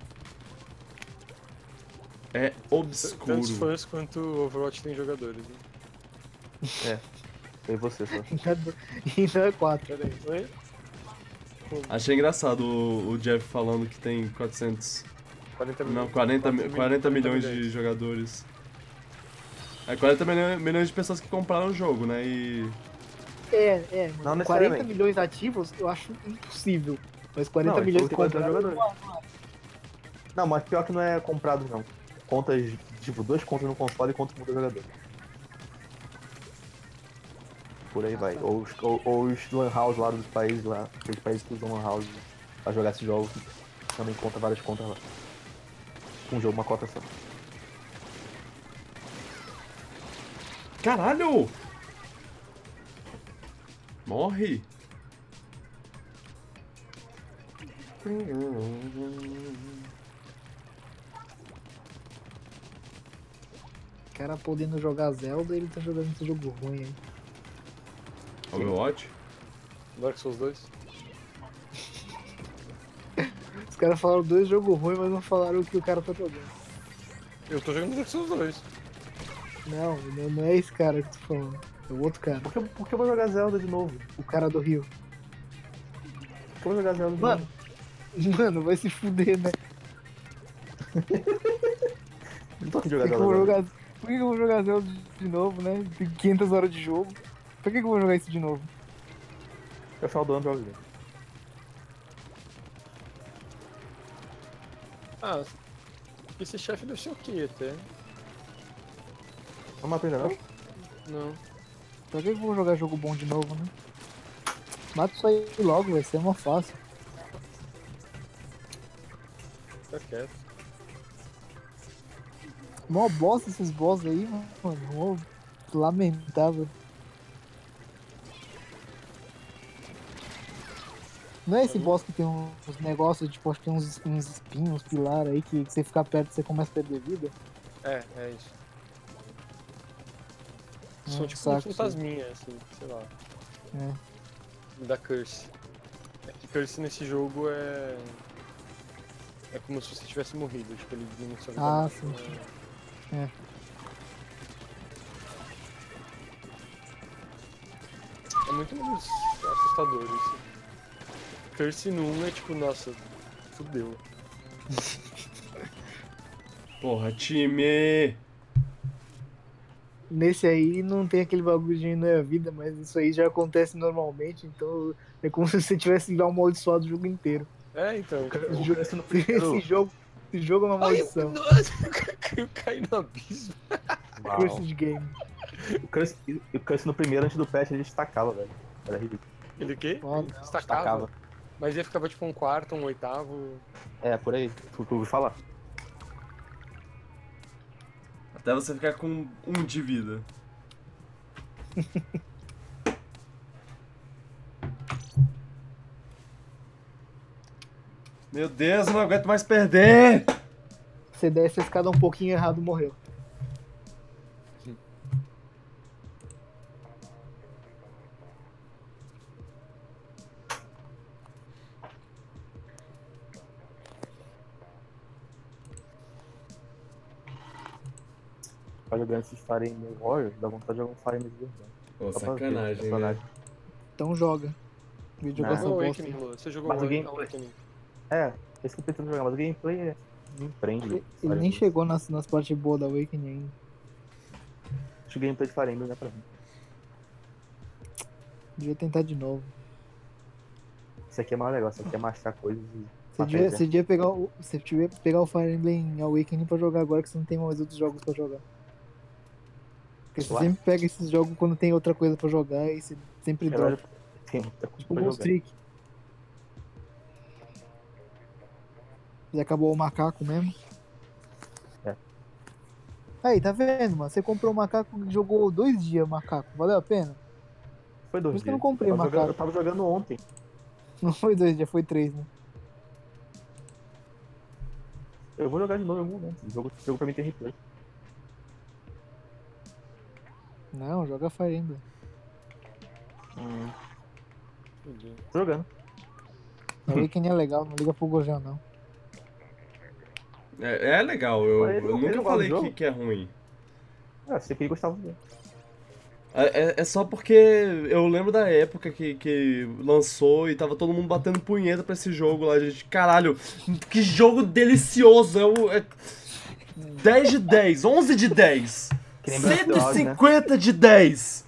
É Tantos obscuro. fãs quanto o Overwatch tem jogadores. Né? Tem você só. E não é quatro. Pera aí. Oi? Achei engraçado o, o Jeff falando que tem quatrocentos. quarenta Não, milhões. quarenta, mi- mil- quarenta milhões de jogadores. É quarenta milhões, milhões de pessoas que compraram o jogo, né? E. É, é, Não mano. quarenta necessariamente. milhões ativos eu acho impossível. Mas quarenta Não, milhões então tem quantos comprados. jogadores? Não, mas pior que não é comprado, não. Contas, tipo, duas contas no console e conta muda jogador. Por aí vai. Ou os, ou, ou os Lan House lá dos países lá, aqueles países que usam Lan House pra jogar esses jogos, também conta várias contas lá. Um jogo, uma cota só. Caralho! Morre! O cara podendo jogar Zelda, ele tá jogando esse jogo ruim aí. Overwatch? Dark Souls dois? Os caras falaram dois jogos ruins, mas não falaram o que o cara tá jogando. Eu tô jogando Dark Souls dois. Não, não, não é esse cara que tu tá falando. É o outro cara. Por que, por que eu vou jogar Zelda de novo? O cara do Rio. Por que eu vou jogar Zelda de Mano, novo? mano, vai se fuder, né? Não tô aqui de Por jogar que, que eu Zelda. vou não. jogar, por que, que eu vou jogar Zelda de novo, né? Tem quinhentas horas de jogo. Por que, que eu vou jogar isso de novo? Eu final do ano jogo. Ah, esse chefe deve ser ok até. Não matou ainda não? Não. Pra que, que eu vou jogar jogo bom de novo, né? Mata isso aí logo, vai ser uma fácil. Fica quieto. Mó bosta esses boss aí, mano. Mó lamentável. Não é esse boss que tem uns negócios, tipo, acho que tem uns, uns espinhos, uns pilares aí que, que você ficar perto você começa a perder vida? É, é isso. São Hum, tipo saco, uns fantasminhas, assim, sei lá. É. Da Curse. É que Curse nesse jogo é. É como se você tivesse morrido, tipo, ele diminui sua vida. Ah, mais, sim. né? É. É muito menos assustador isso. Curse no um é tipo, nossa, fudeu. Porra, time! Nesse aí não tem aquele bagulho de não é a vida, mas isso aí já acontece normalmente, então é como se você tivesse amaldiçoado o jogo inteiro. É, então. Tipo, O jogo- Curse no primeiro... Esse jogo, esse jogo é uma ai, maldição. nossa, eu caí no abismo. Uau. Cursed Game. O Curse, o Curse no primeiro, antes do patch, ele destacava, velho. Era ridículo. Ele o quê? Ó, Destacava. Destacava. Mas ele ficava tipo um quarto, um oitavo. É, por aí. Tu, tu ouviu falar. Até você ficar com um de vida. Meu Deus, eu não aguento mais perder! Você desce a escada um pouquinho errado, morreu. Tá jogando esses Fire Emblem Warriors, dá vontade de jogar um Fire Emblem de verdade. Pô, Só pra ver sacanagem, os personagens. velho. Então joga. Vídeo Não. com essa Jogou bosta. Awakening, Lua. Você jogou Mas o Awakening? gameplay- Awakening. É, esse que eu tô tentando jogar, mas o gameplay é... não empreende. Ele, ele nem chegou nas, nas partes boas da Awakening ainda. Acho que o gameplay de Fire Emblem não é pra mim. Devia tentar de novo. Isso aqui é mais legal, isso aqui é machar coisas e... Você devia, você devia pegar o. Você devia pegar o Fire Emblem Awakening pra jogar agora que você não tem mais outros jogos pra jogar. Porque você Ué? sempre pega esses jogos quando tem outra coisa pra jogar e você sempre Melhor dropa. tem muita coisa Tipo pra Ghost jogar. Trick. Já acabou o macaco mesmo? É. Aí, tá vendo, mano? Você comprou o macaco e jogou dois dias o macaco. Valeu a pena? Foi dois Por isso que eu não dias. comprei eu tava macaco. jogando, eu tava jogando ontem. Não foi dois dias, foi três, né? Eu vou jogar de novo em algum momento. O jogo, o jogo pra mim tem replay. Não, joga Fire Emblem. Hum, Entendi. tô jogando. Awakening é legal, não liga pro Gojão, não. É, é legal, eu, Mas ele eu não- ele nunca não gosta falei do que, jogo? que é ruim. Ah, você queria gostar dele. É, é- é só porque eu lembro da época que, que lançou e tava todo mundo batendo punheta pra esse jogo lá, gente. Caralho, que jogo delicioso! É, o- é dez de dez, onze de dez, Que nem Breath of the cento e Wild, né? cinquenta de dez.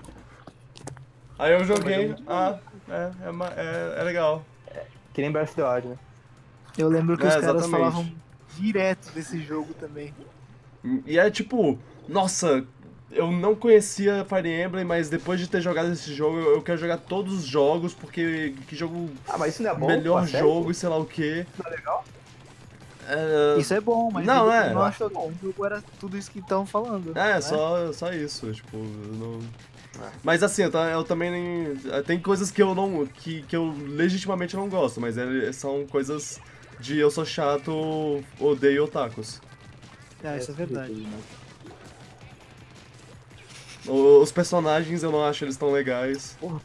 Aí eu joguei, Mas é muito ah, é, é, ma- é, é legal. Que nem Breath of the Wild, né? Eu lembro que É, os caras exatamente. falavam direto desse jogo também. E é tipo, nossa, eu não conhecia Fire Emblem, mas depois de ter jogado esse jogo, eu eu quero jogar todos os jogos, porque que jogo Ah, mas isso não é bom? melhor pô, sério, jogo pô? e sei lá o que. Não é legal? É, Isso é bom, mas Não, ele é. não achou que o jogo era tudo isso que estão falando. É, né? só, só isso, tipo, eu não... Mas assim, eu, ta- eu também nem... Tem coisas que eu não... que, que eu legitimamente não gosto, mas é- são coisas de eu sou chato, odeio otakus. É, isso é verdade. O- Os personagens eu não acho eles tão legais. Porra.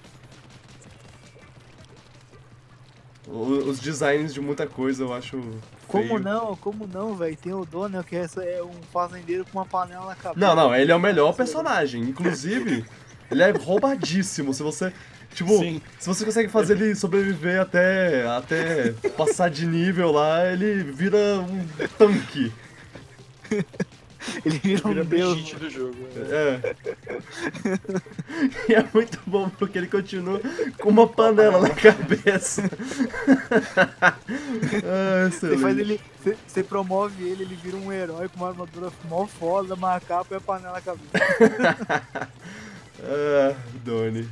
O- Os designs de muita coisa eu acho Como feio. não? Como não, velho? Tem o Donnell, que é só- é um fazendeiro com uma panela na cabeça. Não, não, ele é o melhor personagem. Inclusive, ele é roubadíssimo. Se você. Tipo, Sim. se você consegue fazer ele sobreviver até, até passar de nível lá, ele vira um tanque. Ele vira um Vira deus. Brigitte do jogo. né? É. E é muito bom porque ele continua com uma panela na cabeça. Ah, Você faz excelente. ele. Você, você promove ele, ele vira um herói com uma armadura mó foda, uma capa e a panela na cabeça. Ah, Doni.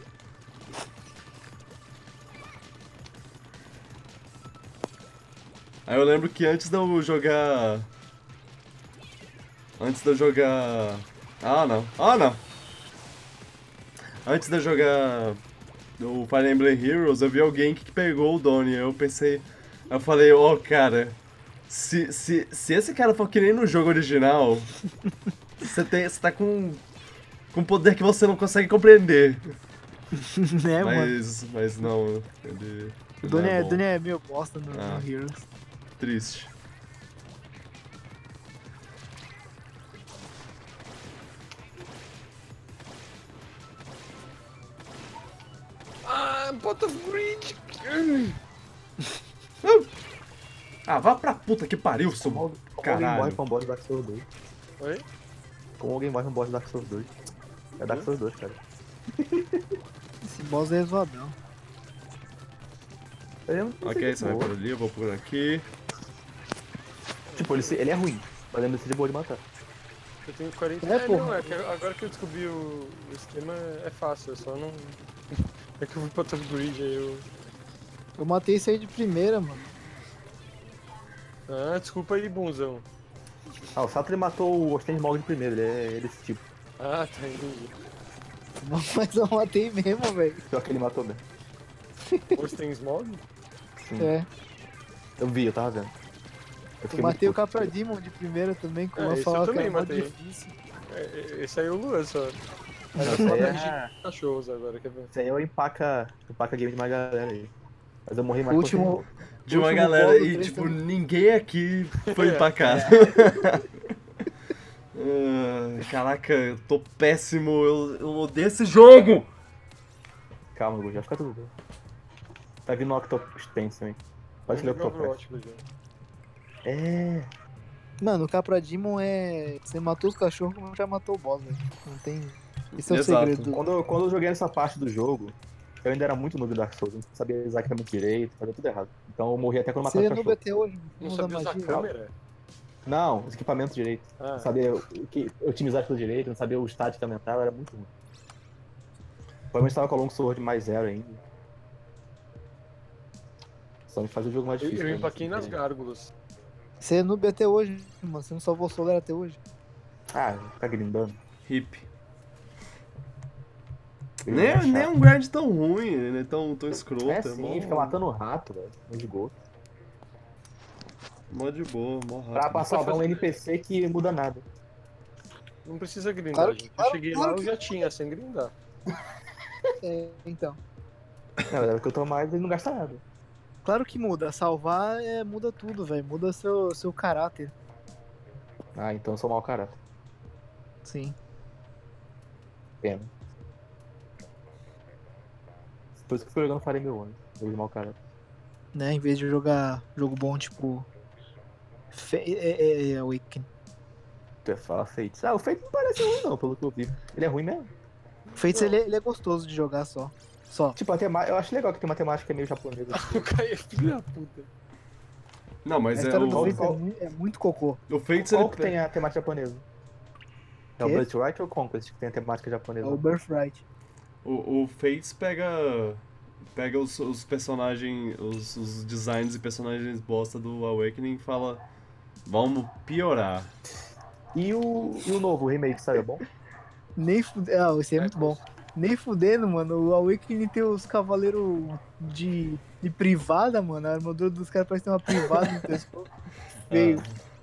Aí eu lembro que antes de eu jogar. Antes de eu jogar. Ah não. Ah não! Antes de eu jogar o Fire Emblem Heroes, eu vi alguém que pegou o Doni. Eu pensei. Eu falei, ó, oh, cara. Se, se, se esse cara for que nem no jogo original, você tem, você tá com. com poder que você não consegue compreender. né, mano? Mas, mas não, ele. O ele Doni é, bom. Doni é meio bosta no, Ah. no Heroes. Triste. Ah, Pot of Greed! Ah, vá pra puta que pariu, seu Como, como alguém morre caralho. pra um boss de Dark Souls dois? Oi? Como alguém morre pra um boss de Dark Souls dois? É Dark Souls dois, cara. Esse boss é zoadão. Ele é um- Ok, você vai boa. por ali, eu vou por aqui. Tipo, ele, se- ele é ruim, mas ele é de boa de matar. Eu tenho quarenta. É, É, porra. não, é que agora que eu descobri o, o esquema é fácil, eu só não. É que eu fui pra Pot of Greed, aí eu. Eu matei isso aí de primeira, mano. Ah, desculpa aí, bunzão. Ah, o Sato ele matou o Osten Smog de primeiro, ele é, ele é desse tipo. Ah, tá indo. Mas eu matei mesmo, velho. Pior que ele matou bem. Hoje tem Smog? Sim. É. Eu vi, eu tava vendo. Eu Eu matei o muito puto. Capra Demon de primeira também, com É, uma esse eu fala que também era mó matei. difícil. É, é, esse aí é o Luan só. Mas Não, eu esse tô aí falando é- de cachorros agora, quer ver? Esse aí é o empaca, empaca game de uma galera aí. Mas eu morri mais O que último, De uma último galera boss do e, três tipo, também. ninguém aqui foi empacado. Ah, caraca, eu tô péssimo, eu, eu odeio esse jogo! Calma, Gu, já fica tudo bem. Tá vindo o Octopus Tense também. Pode ler o Vamos jogar Octopus. Overwatch, Luiz. É. Mano, o Capra Demon é. Você matou os cachorros, mas já matou o boss, velho. Não tem. Esse é o Exato. segredo. Quando, eu- quando eu joguei essa parte do jogo, eu ainda era muito noob do Dark Souls, eu não sabia exatamente direito, fazia tudo errado. Então eu morri até quando Você matava é o no cachorro. B T hoje, Não usa sabia usar magia. câmera? Não, os equipamentos direito. Ah, Não sabia o que otimizar tudo direito, não sabia o stat que aumentava, era muito ruim. Provavelmente tava com a Long Sword mais zero ainda. Só me fazia o jogo mais eu, difícil. eu pra mim, empaquei assim, nas entendeu? gárgulas. Você é no B T hoje, mano. Você não salvou o Solar até hoje. Ah, vou ficar grindando. Hip. Eu Nem, ia achar. nem é um grind tão ruim, né? Tão, tão escroto. É É sim, mó, fica matando o rato, velho. Um de gol. mó de boa, mó Pra, rápido. pra salvar um N P C que muda nada. Não precisa grindar, Claro que- gente. Eu claro- cheguei claro lá, eu que- já tinha, sem grindar. É, então. Na verdade, o que eu tô mais, ele não gasta nada. Claro que muda. Salvar é, muda tudo, velho. Muda seu, seu caráter. Ah, então eu sou mau caráter. Sim. Pena. Por isso que eu tô jogando Fire Emblem One. Jogo de mau caráter. Né? Em vez de jogar jogo bom, tipo. Fe é, é, é Awakening. Tu fala Fates. Ah, o Fates não parece ruim não, pelo que eu vi. Ele é ruim mesmo. Fates ele, é- ele é gostoso de jogar só. Só. Tipo, a tema... eu acho legal que tem uma temática meio japonesa. O Caio é filho da puta. Não, A mas é história do o, Fates qual- é, mui- é muito cocô. o Fates, Qual ele... que tem a temática japonesa? É o Quê? Birthright ou Conquest que tem a temática É japonesa? o Birthright. O, o Fates pega pega os, os personagens, os, os designs e personagens bosta do Awakening e fala, vamos piorar. E o, e o novo remake saiu bom? Nem fudendo. Ah, esse é muito bom. Nem fudendo, mano. O Awakening tem os cavaleiros de, de privada, mano. A armadura dos caras parece ter uma privada no pescoço. Feio.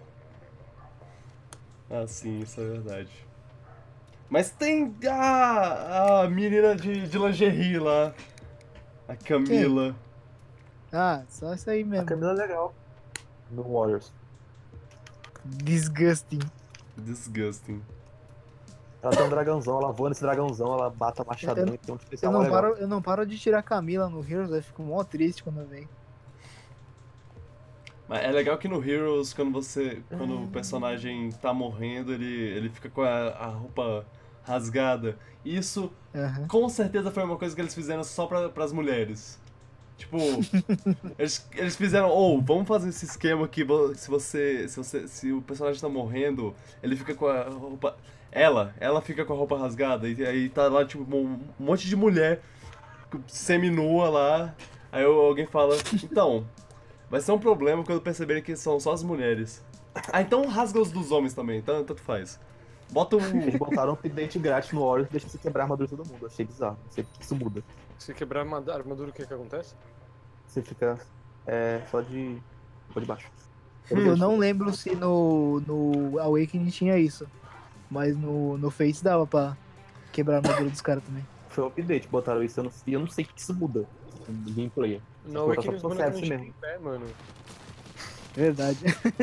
Ah, sim, isso é verdade. Mas tem a, a menina de, de lingerie lá. A Camila. Ah, só isso aí A mesmo. Camila é legal. No Warriors. Disgusting. Disgusting. Ela tem um dragãozão, ela voa nesse dragãozão, ela bata machadão Eu- e tem um Eu especial não, legal. paro, eu não paro de tirar a Camila no Heroes, eu fico mó triste quando eu venho. Mas é legal que no Heroes, quando você. Quando o personagem tá morrendo, ele, ele fica com a, a roupa rasgada. Isso Aham. com certeza foi uma coisa que eles fizeram só pra, pras mulheres. Tipo, eles, eles fizeram, ou oh, vamos fazer esse esquema que vo- se você, se você. Se o personagem tá morrendo, ele fica com a roupa. Ela, ela fica com a roupa rasgada. E aí tá lá, tipo, um um monte de mulher semi-nua lá. Aí alguém fala, então. Vai ser um problema quando perceberem que são só as mulheres. Ah, então rasga os dos homens também, então tanto faz. Bota Eles um. botaram um update grátis no Warriors e deixa você quebrar a armadura de todo mundo. Achei bizarro. Não sei porque isso muda. Se quebrar a arma- armadura, o que que acontece? Você fica é, só de. só de baixo. Eu não lembro se no, no Awakening tinha isso. Mas no, no Fates dava pra quebrar a armadura dos caras também. Foi um update, botaram isso. Eu não, e eu não sei o que isso muda no gameplay. No botar Awakening os só pro bonecos não processo ficam mesmo. em pé, mano. Verdade.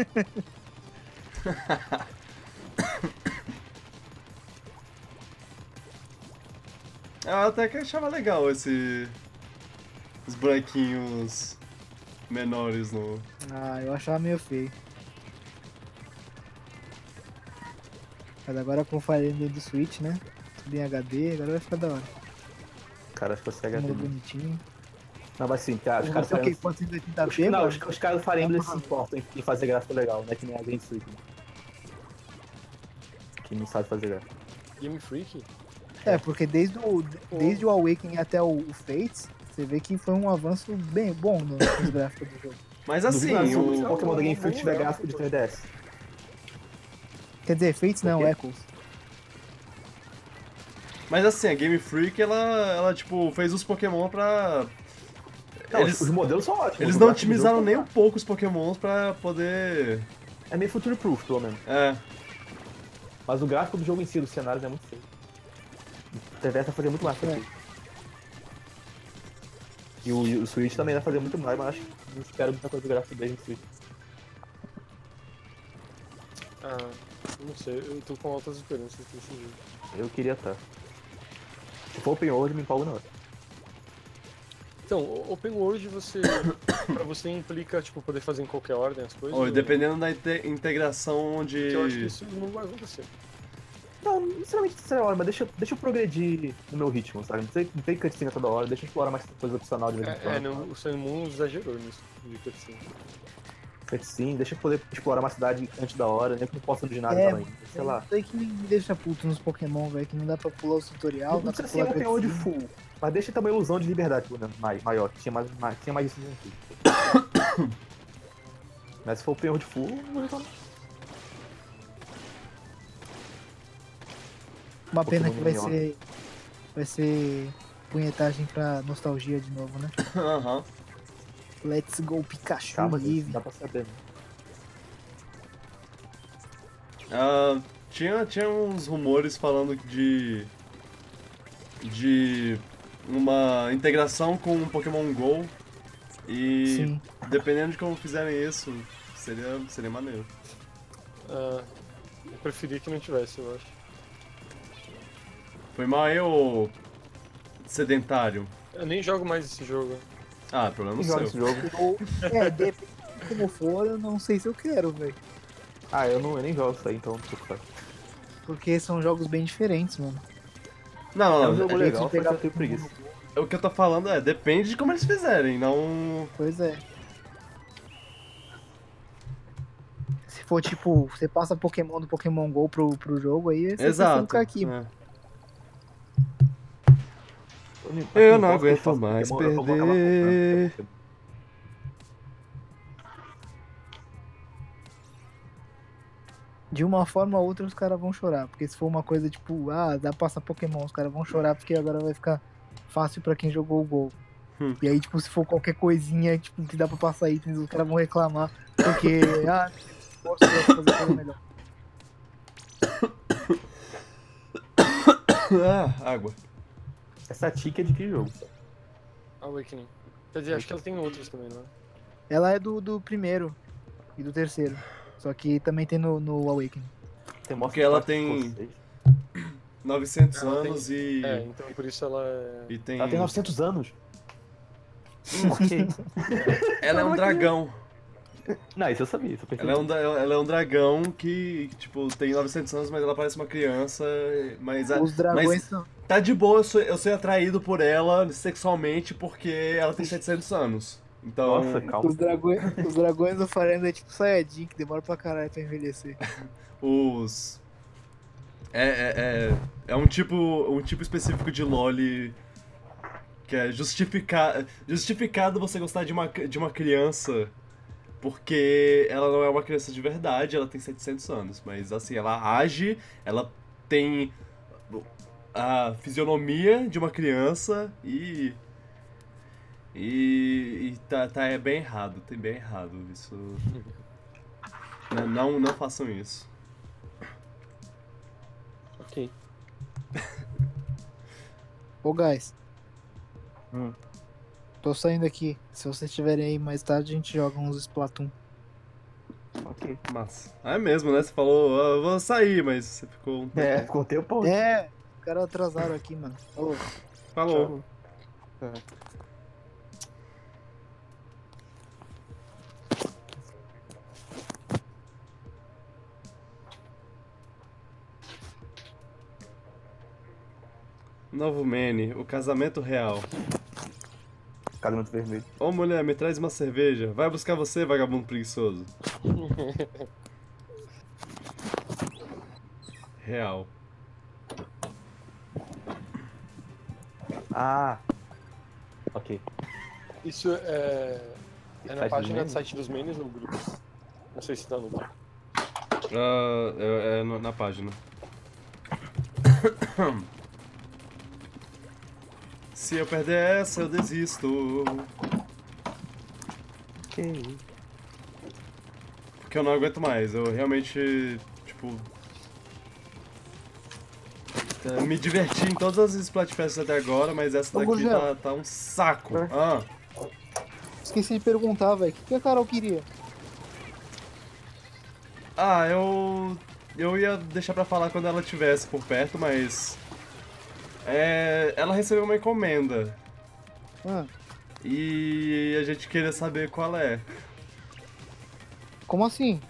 Ah, até que eu achava legal esse. Os bonequinhos menores no. Ah, eu achava meio feio. Mas agora com o Fire Emblem do Switch, né? Tudo em H D, agora vai ficar da hora. Cara, acho que você é Tudo H D. bonitinho. Não, mas sim, cara, os Os caras caras o quê? fazem. quatrocentos e oitenta Os, p, não, mano? os, os caras do Fire Emblem se importam em, em fazer gráfico legal, não é que nem a Game Freak. Né? Que não sabe fazer gráfico. Game Freak? É, porque desde o, desde o Awakening até o, o Fates, você vê que foi um avanço bem bom no- nos gráficos do jogo. Mas Duvido nada assim, se o o. Pokémon da Game Freak Bom, tiver legal, gráfico de três D S. Quer dizer, Fates não, O quê? Echoes. Mas assim, a Game Freak, ela, ela tipo, fez os Pokémon pra. Não, eles os modelos são ótimos. eles o não gráfico do otimizaram jogo nem um pouco os Pokémons pra poder. É meio future proof, pelo menos. É. Mas o gráfico do jogo em si, dos cenários, é muito feio. O T V S vai fazer muito mais pra É. aqui. E o, e o Switch também vai fazer muito mais, mas acho que não espero muita coisa do gráfico dele no Switch. Ah, não sei, eu tô com altas esperanças desse jogo. Eu queria estar. Se for open world, me empolgo na hora. Então, o- Open World você. pra você implica, tipo, poder fazer em qualquer ordem as coisas? Ou ou- dependendo da inte- integração Que eu acho que de. isso não vai acontecer. Não, não necessariamente terceira hora, mas deixa, deixa eu progredir no meu ritmo, sabe? Não tem, não tem cutscene toda hora, deixa eu explorar mais coisa opcional de vez em É, quando. é não, o Sun Moon exagerou nisso, de cutscene. Cutscene, deixa eu poder explorar uma cidade antes da hora, nem que não possa de nada É, também. Sei lá. Isso aí que me deixa puto nos Pokémon, velho, que não dá pra pular o tutorial, Não não dá pra precisa ser pular um open world cutscene. full, mas deixa também uma ilusão de liberdade pelo menos, mai- maior, que tinha mais, mais, tinha mais isso no antigo. Mas se for open world full, não vou reclamar. Uma pena que vai Pokémon ser. Vai ser punhetagem pra nostalgia de novo, né? Aham. Let's go Pikachu Calma, gente, livre. dá pra saber, né? Ah, tinha, tinha uns rumores falando de. de uma integração com o Pokémon GO. E Sim. dependendo de como fizerem isso, seria, seria maneiro. Ah, eu preferia que não tivesse, eu acho. Foi mal aí, ô sedentário. Eu nem jogo mais esse jogo. Ah, problema Quem joga esse seu. jogo? Ou, é, depende de como for, eu não sei se eu quero, velho. Ah, eu, não, eu nem jogo isso aí, então não faz. Porque são jogos bem diferentes, mano. Não, É não, um jogo é- legal, de pegar mas eu tenho preguiça. o que eu tô falando é, depende de como eles fizerem, não. Pois é. Se for tipo, você passa Pokémon do Pokémon GO pro, pro jogo, aí você Exato. ficar aqui. é. Eu não aguento mais perder. De uma forma ou outra os caras vão chorar. Porque se for uma coisa tipo, ah, dá pra passar Pokémon, os caras vão chorar porque agora vai ficar fácil pra quem jogou o gol. Hum. E aí, tipo, se for qualquer coisinha tipo, que dá pra passar itens, os caras vão reclamar. Porque, ah, força pra fazer coisa melhor. Ah, água. Essa tica é de que jogo? Awakening. Quer dizer, acho que ela tem outros também, não é? Ela é do, do primeiro e do terceiro. Só que também tem no, no Awakening. Tem Porque ela tem novecentos Ela tem- anos e... É, então por isso ela é... e tem... Ela tem novecentos anos. Ok. Ela é um dragão. Não, isso eu sabia, isso eu percebi. Ela é um, dra- ela é um dragão que, tipo, tem novecentos anos, mas ela parece uma criança. Mas, a- Os dragões mas são. tá de boa eu ser, eu ser atraído por ela sexualmente porque ela tem setecentos anos. Então, Nossa, calma. Os dragões, os dragões do Farenda é tipo Saiyajin, que demora pra caralho pra envelhecer. os... É, é, é, é um tipo, um tipo específico de loli que é justificar, justificado você gostar de uma, de uma criança porque ela não é uma criança de verdade, ela tem setecentos anos, mas assim, ela age, ela tem a fisionomia de uma criança e... E, e tá, tá é bem errado, tem bem errado isso. Não, não, não façam isso. Ok. Ô, guys. Hum. Tô saindo aqui. Se vocês estiverem aí mais tarde, a gente joga uns Splatoon. Ok. Massa. Ah, é mesmo, né? Você falou, ah, eu vou sair, mas você ficou um É, tempo. ficou tempo. É, os caras atrasaram aqui, mano. Ô, Falou. Novo Manny, o casamento real. Casamento vermelho. Ô mulher, me traz uma cerveja. Vai buscar você, vagabundo preguiçoso. Real. Ah. Ok. Isso é... É na Site página dos do site dos memes ou no grupo? Não sei se tá no grupo. Ah, é, é no- na página. Se eu perder essa, eu desisto. Ok. Porque eu não aguento mais. Eu realmente, tipo... eh, me diverti em todas as Splatfests até agora, mas essa Ô, daqui Gurgel. tá, tá um saco. É. Ah, esqueci de perguntar, velho. O que que a Carol queria? ah, eu... Eu ia deixar pra falar quando ela estivesse por perto, mas... É, ela recebeu uma encomenda. Ah, E a gente queria saber qual é. como assim?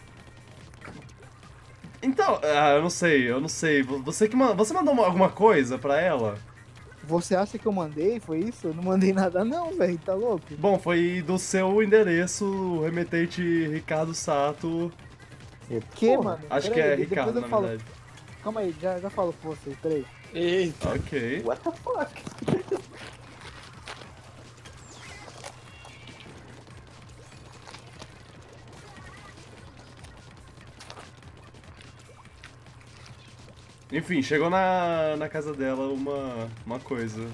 Então, ah, eu não sei, eu não sei. Você que ma- você mandou uma- alguma coisa pra ela? Você acha que eu mandei? Foi isso? Eu não mandei nada não, velho. Tá louco? Bom, foi do seu endereço, o remetente Ricardo Sato. Que, Porra, mano? Acho Pera que é aí, depois Ricardo, eu na falo. verdade. Calma aí, já, já falo com vocês, peraí. Eita, Ok. What the fuck? Enfim, chegou na, na casa dela uma, uma coisa.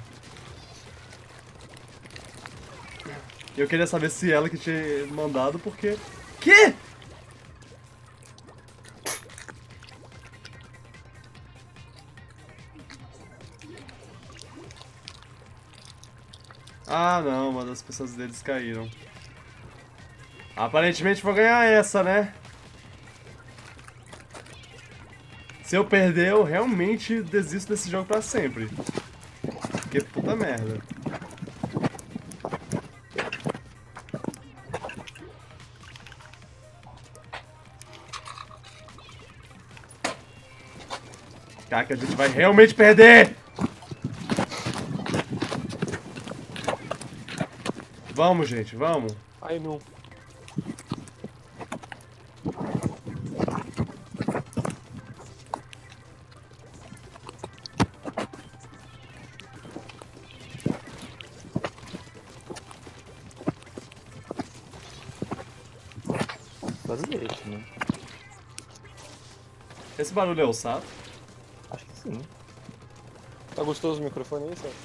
Eu queria saber se ela que tinha mandado, porque... Que? Ah, não, uma das pessoas deles caíram. Aparentemente vou ganhar essa, né? Se eu perder, eu realmente desisto desse jogo pra sempre. Que puta merda. Caraca, a gente vai realmente perder! Vamos, gente, vamos. ai não. cacete, né? Esse barulho é o Sato? Acho que sim. Tá gostoso o microfone aí, Sérgio?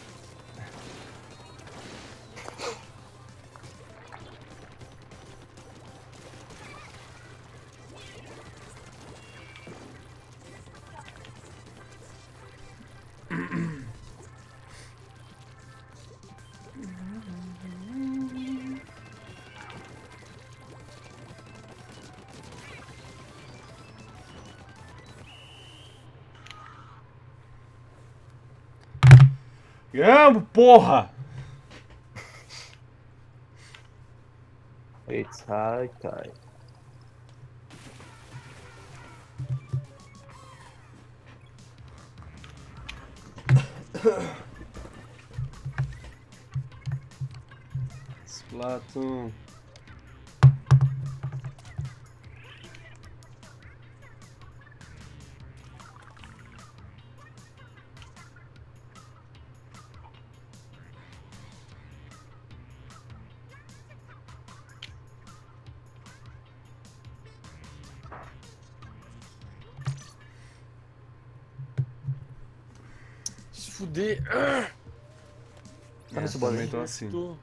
Gambo, porra! It's high tide. Splatoon. Se fuder. Ah, Tá nesse É, bolo também aí? tô assim. tô-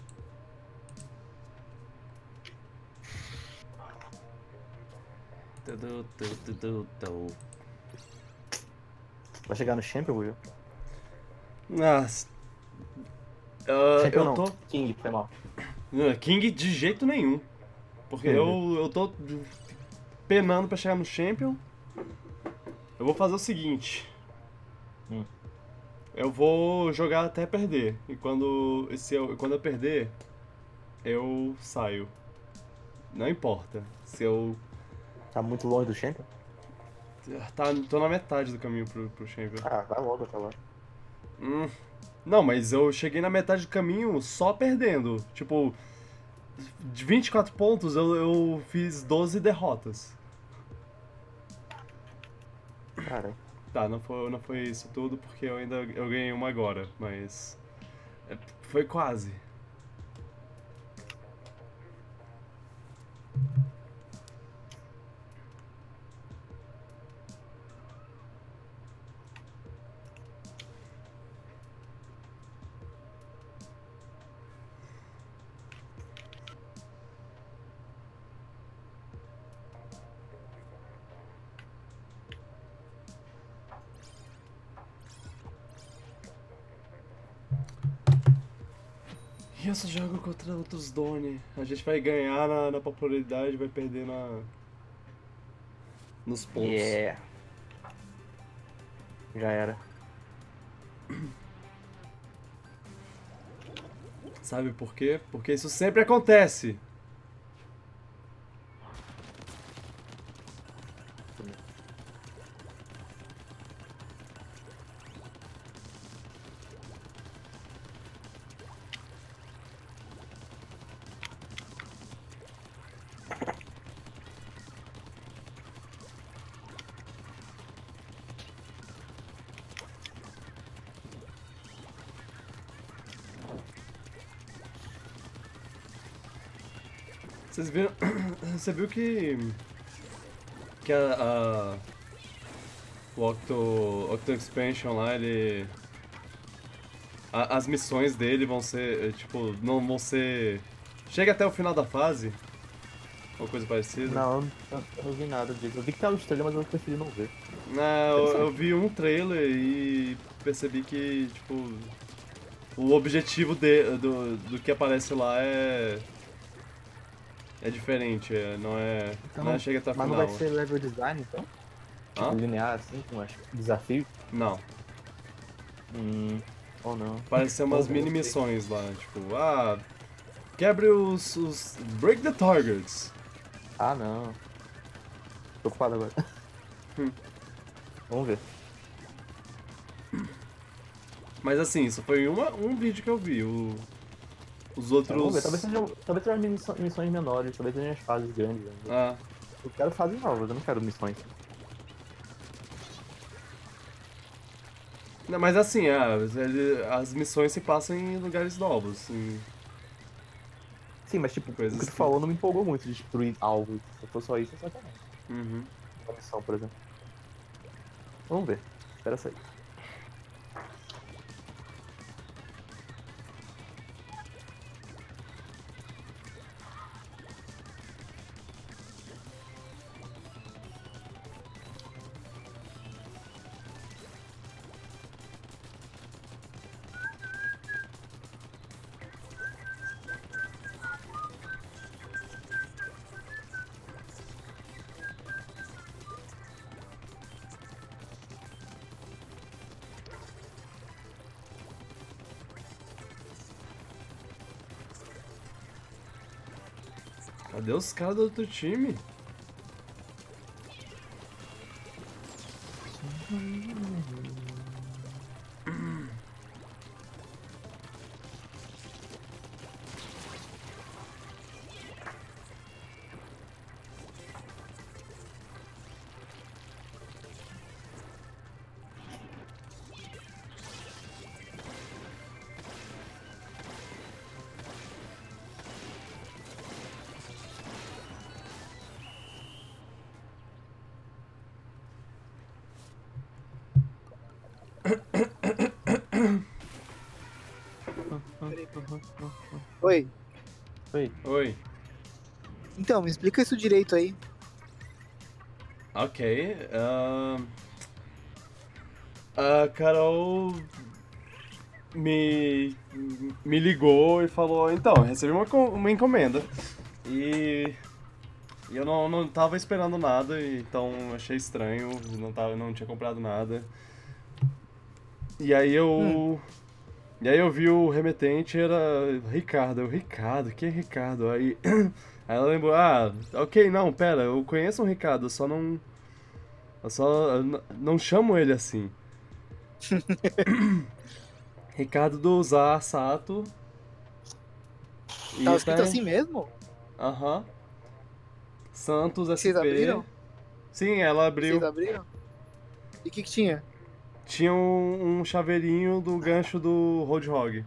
Tudu, tu, tu, tu, tu. Vai chegar no Champion, viu? Nossa. Ah, Champion eu não. tô. King, foi mal. Não, King de jeito nenhum. Porque Uhum. eu, eu tô penando pra chegar no Champion. Eu vou fazer o seguinte. Hum. Eu vou jogar até perder. E quando, se eu, quando eu perder, eu saio. Não importa. Se eu. Tá muito longe do Champion? Tá, tô na metade do caminho pro, pro Champion. Ah, vai logo até lá. Hum. Não, mas eu cheguei na metade do caminho só perdendo. Tipo, de vinte e quatro pontos eu, eu fiz doze derrotas. Cara, Tá, não foi, não foi isso tudo porque eu ainda eu ganhei uma agora, mas é, foi quase. E eu só jogo contra outros Doni. A gente vai ganhar na, na popularidade, vai perder na nos pontos. yeah. Já era. Sabe por quê? Porque isso sempre acontece. Vocês viram? Você viu que que a, a o Octo, Octo Expansion lá, ele a- as missões dele vão ser, é, tipo, não vão ser chega até o final da fase ou coisa parecida. Não, eu, eu não vi nada disso. Eu vi que tava no trailer, mas eu preferi não ver. Não, eu, eu vi um trailer e percebi que, tipo, o objetivo de, do, do que aparece lá é é diferente, é, não é, Então não é não- chega até o Mas não final. vai ser level design, então? Tipo, Hã? linear, assim, com as desafios? Não. Hum, ou não. Parece ser umas Ou não, mini sei. missões lá, tipo, ah, quebre os, os break the targets. Ah, não. Tô ocupado agora. Hum. Vamos ver. Mas assim, isso foi uma, um vídeo que eu vi, o, os Vamos outros... ver. Talvez sejam, talvez sejam missões, missões menores, talvez sejam as fases grandes. Né? Ah, Eu quero fases novas, eu não quero missões. não, mas assim, ah, ele- as missões se passam em lugares novos, em- Sim, mas tipo, Coisas o que tu que- falou não me empolgou muito de destruir alvo. Se for só isso, é sacanagem. Uhum. Uma missão, por exemplo. Vamos ver. Espera sair. Cadê os caras do outro time? Oi. Oi. Oi. Então, me explica isso direito aí. Ok. ahn, A Carol me, me ligou e falou, então, recebi uma, co- uma encomenda. E e eu não, não tava esperando nada, então achei estranho, não, tava, não tinha comprado nada. E aí eu. E aí eu vi o remetente, era Ricardo. Eu, Ricardo, quem é Ricardo? Aí, aí ela lembrou, ah, ok, não, pera, eu conheço um Ricardo, eu só não. Eu só eu n- não chamo ele assim. Ricardo do Zar Sato. E Tava escrito tá- assim mesmo? Aham. Santos Vocês S P. abriram? Sim, ela Vocês abriu. abriram? E o que que tinha? Tinha um, um chaveirinho do gancho do Roadhog.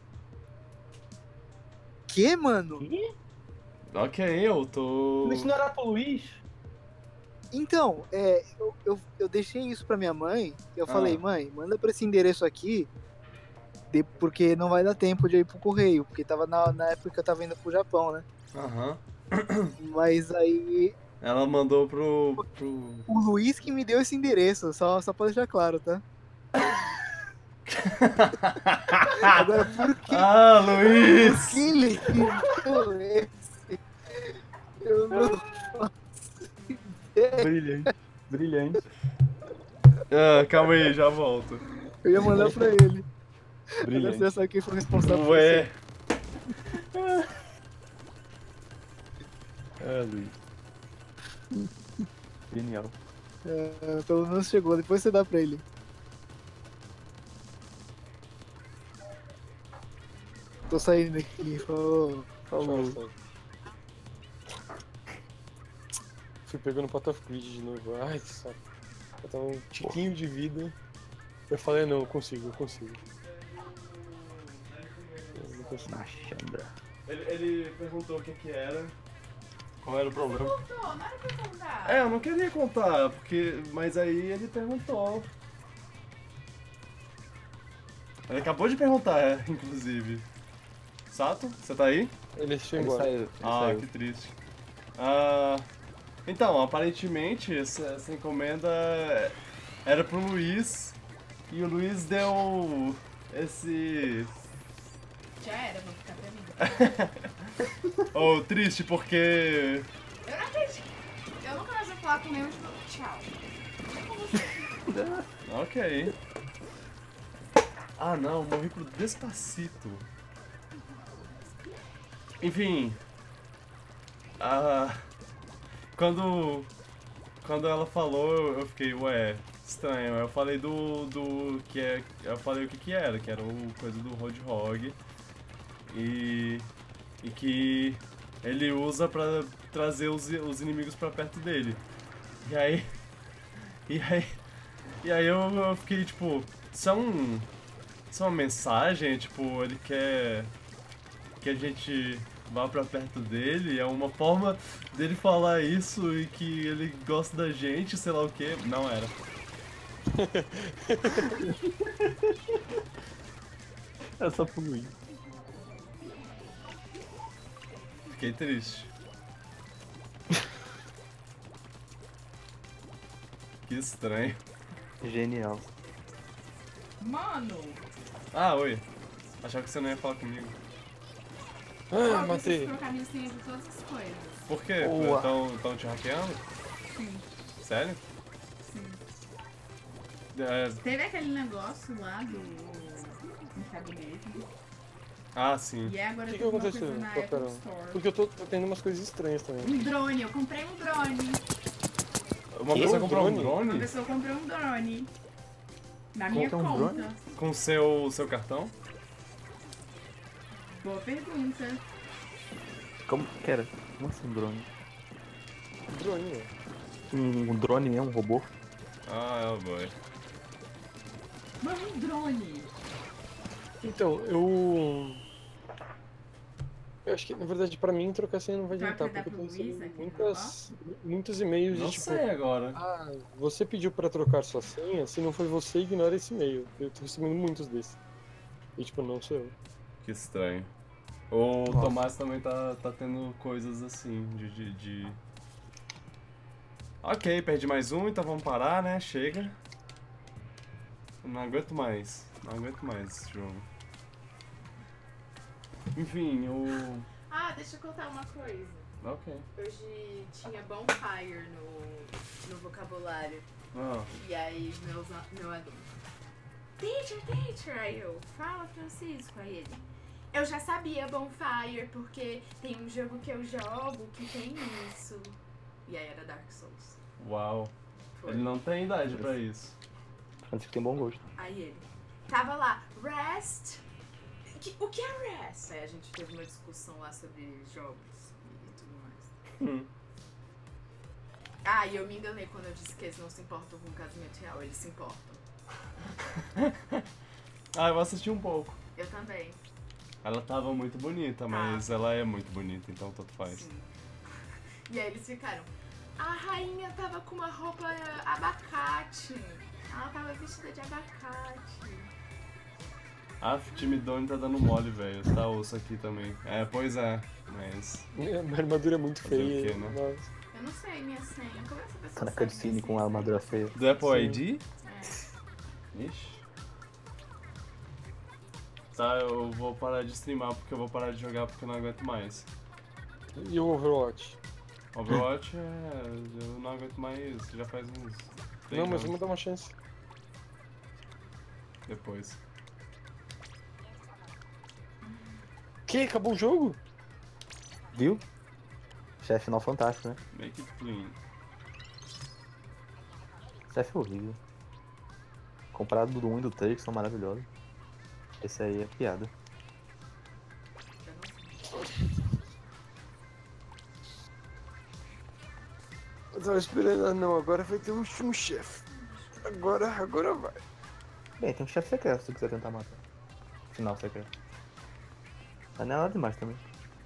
Que, mano? Ih, Ok, eu tô. mas isso não era pro Luiz? Então, é, eu, eu, eu deixei isso pra minha mãe. Eu Ah. falei, mãe, manda pra esse endereço aqui, de- porque não vai dar tempo de eu ir pro correio, porque tava na, na época que eu tava indo pro Japão, né? Aham. Mas aí, Ela mandou pro. pro... o Luiz que me deu esse endereço, só, só pra deixar claro, tá? Agora, por que, Ah, por Luiz! que ele deu esse? Eu não faço ideia. Brilhante. Brilhante. Ah, calma aí, já volto. Eu ia mandar pra ele. Agora Brilhante. você já sabe quem foi o responsável por Ué. É, Luiz. Genial. É, pelo menos chegou, depois você dá pra ele. Tô saindo aqui, falou. Falou. Tchau, fui pegando o Pot of Greed de novo. Ai, que saco. Eu tava um tiquinho de vida. Eu falei, não, eu consigo, eu consigo. Eu não consigo. Na Chandra. Ele, ele perguntou o que que era. Qual era o problema? Contou, não era pra contar. É, eu não queria contar, porque. Mas aí ele perguntou. Ele acabou de perguntar, inclusive. Sato, você tá aí? Ele foi Ele embora. saiu. Ele Ah, saiu. que triste. Ah, então, aparentemente essa, essa encomenda era pro Luiz e o Luiz deu esse. Já era, vou ficar pra mim. Oh, triste porque. Eu não acredito. Eu nunca mais vou falar com nenhum de novo. Tchau. Ok. Ah não, morri pro Despacito. Enfim. Ah, quando. Quando ela falou, eu eu fiquei, ué, estranho. Eu falei do. do que é. Eu falei o que que era, que era o coisa do Roadhog. E. E que ele usa pra trazer os, os inimigos pra perto dele. E aí. E aí. E aí eu, eu fiquei tipo. Isso é um. Isso é uma mensagem? Tipo, ele quer. Que a gente vá pra perto dele, é uma forma dele falar isso e que ele gosta da gente, sei lá o que. Não era. É só fluir. Fiquei triste. Que estranho. Genial. Mano! Ah, oi. Achava que você não ia falar comigo. Ah, eu preciso matei. trocar minha senha de todas as coisas. Por quê? Boa. Estão te hackeando? Sim, Sério? sim. É, Teve aquele negócio lá do antagonismo. ah, sim. E agora O que, que tem uma aconteceu? coisa na Qual Apple era? Store. Porque eu tô, tô tendo umas coisas estranhas também. Um drone, eu comprei um drone. Uma Que? pessoa Um comprou um drone? Uma drone pessoa comprou um drone. Na Como minha que é um conta. drone? com seu, seu cartão? Boa pergunta. Como que era? Como assim um drone? Drone, né? Um, um drone é um robô? Ah, é, boy. Mano, um drone. Então, eu. Eu acho que, na verdade, pra mim, trocar senha não vai Vai adiantar, pra porque eu tô dar pro Luiz, recebendo aquele muitas, muitos e-mails Não de tipo. sei agora. Ah, você pediu pra trocar sua senha? Se não foi você, ignora esse e-mail. Eu tô recebendo muitos desses. E, tipo, não sou eu. Que estranho. O Nossa. Tomás também tá, tá tendo coisas assim, de, de, de... Ok, perdi mais um, então vamos parar, né? Chega. Não aguento mais. Não aguento mais esse jogo. Enfim, o... Ah, deixa eu contar uma coisa. Ok. Hoje tinha bonfire no, no vocabulário. Ah, E aí meus, meu aluno. Teacher, teacher! Aí eu, fala Francisco, aí ele. Eu já sabia bonfire, porque tem um jogo que eu jogo que tem isso. E aí era Dark Souls. uau. Foi. Ele não tem idade pra isso. Francisco tem bom gosto. Aí ele. Tava lá, rest. Que- O que é rest? Aí a gente teve uma discussão lá sobre jogos e tudo mais. Hum. Ah, e eu me enganei quando eu disse que eles não se importam com o casamento real, eles se importam. Ah, eu assisti um pouco. Eu também. Ela tava muito bonita, mas ela é muito bonita, então tanto faz. Sim. E aí eles ficaram. A rainha tava com uma roupa abacate. Ela tava vestida de abacate. Ah, time Doni tá dando mole, velho. Tá osso aqui também. É, pois é, mas... Minha minha armadura é muito Fazer o feia. quê, né? Nossa. Eu não sei minha senha. Como essa pessoa Tá na sabe cutscene minha com a senha? armadura feia. Do Apple Sim. I D? É. Ixi. Tá, eu vou parar de streamar porque eu vou parar de jogar porque eu não aguento mais. E o Overwatch? Overwatch é... eu não aguento mais, já faz uns... três Não, mas anos vamos dar uma chance. depois. Que? Acabou o jogo? Viu? Chefe final fantástico, né? Make it clean. Chefe horrível. Comparado do um e do três, que são maravilhosos. Esse aí é piada. Eu tava esperando, ah, não, agora vai ter um, um chefe. Agora, agora vai. Bem, tem um chefe secreto se tu quiser tentar matar. Final secreto. Mas não é nada demais também.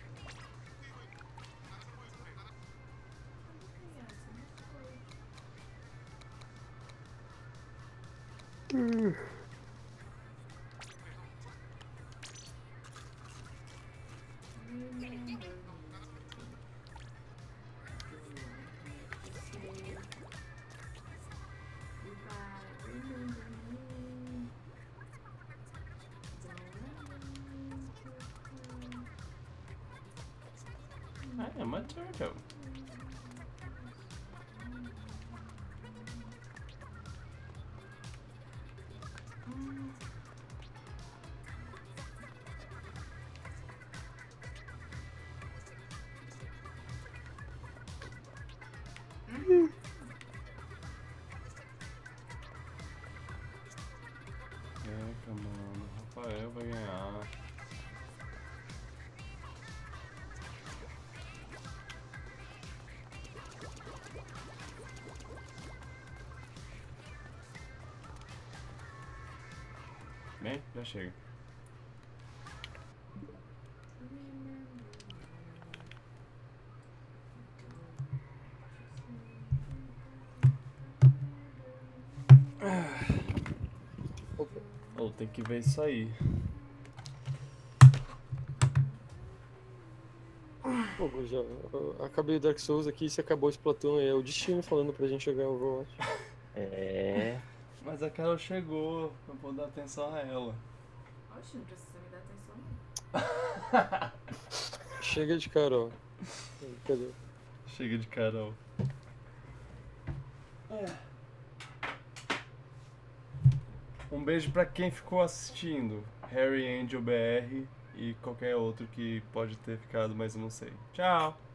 I am a turtle. Eca, mano, Rafael vai ganhar. Bem, já chega. Ou tem que ver isso aí. Pô, já eu acabei o Dark Souls aqui, se acabou o Splatoon, é o destino falando pra gente jogar Overwatch. É. Mas a Carol chegou, eu vou dar atenção a ela. Oxe, não precisa me dar atenção não. Chega de Carol. Cadê? Chega de Carol. Um beijo pra quem ficou assistindo. Harry Angel B R e qualquer outro que pode ter ficado, mas eu não sei. Tchau!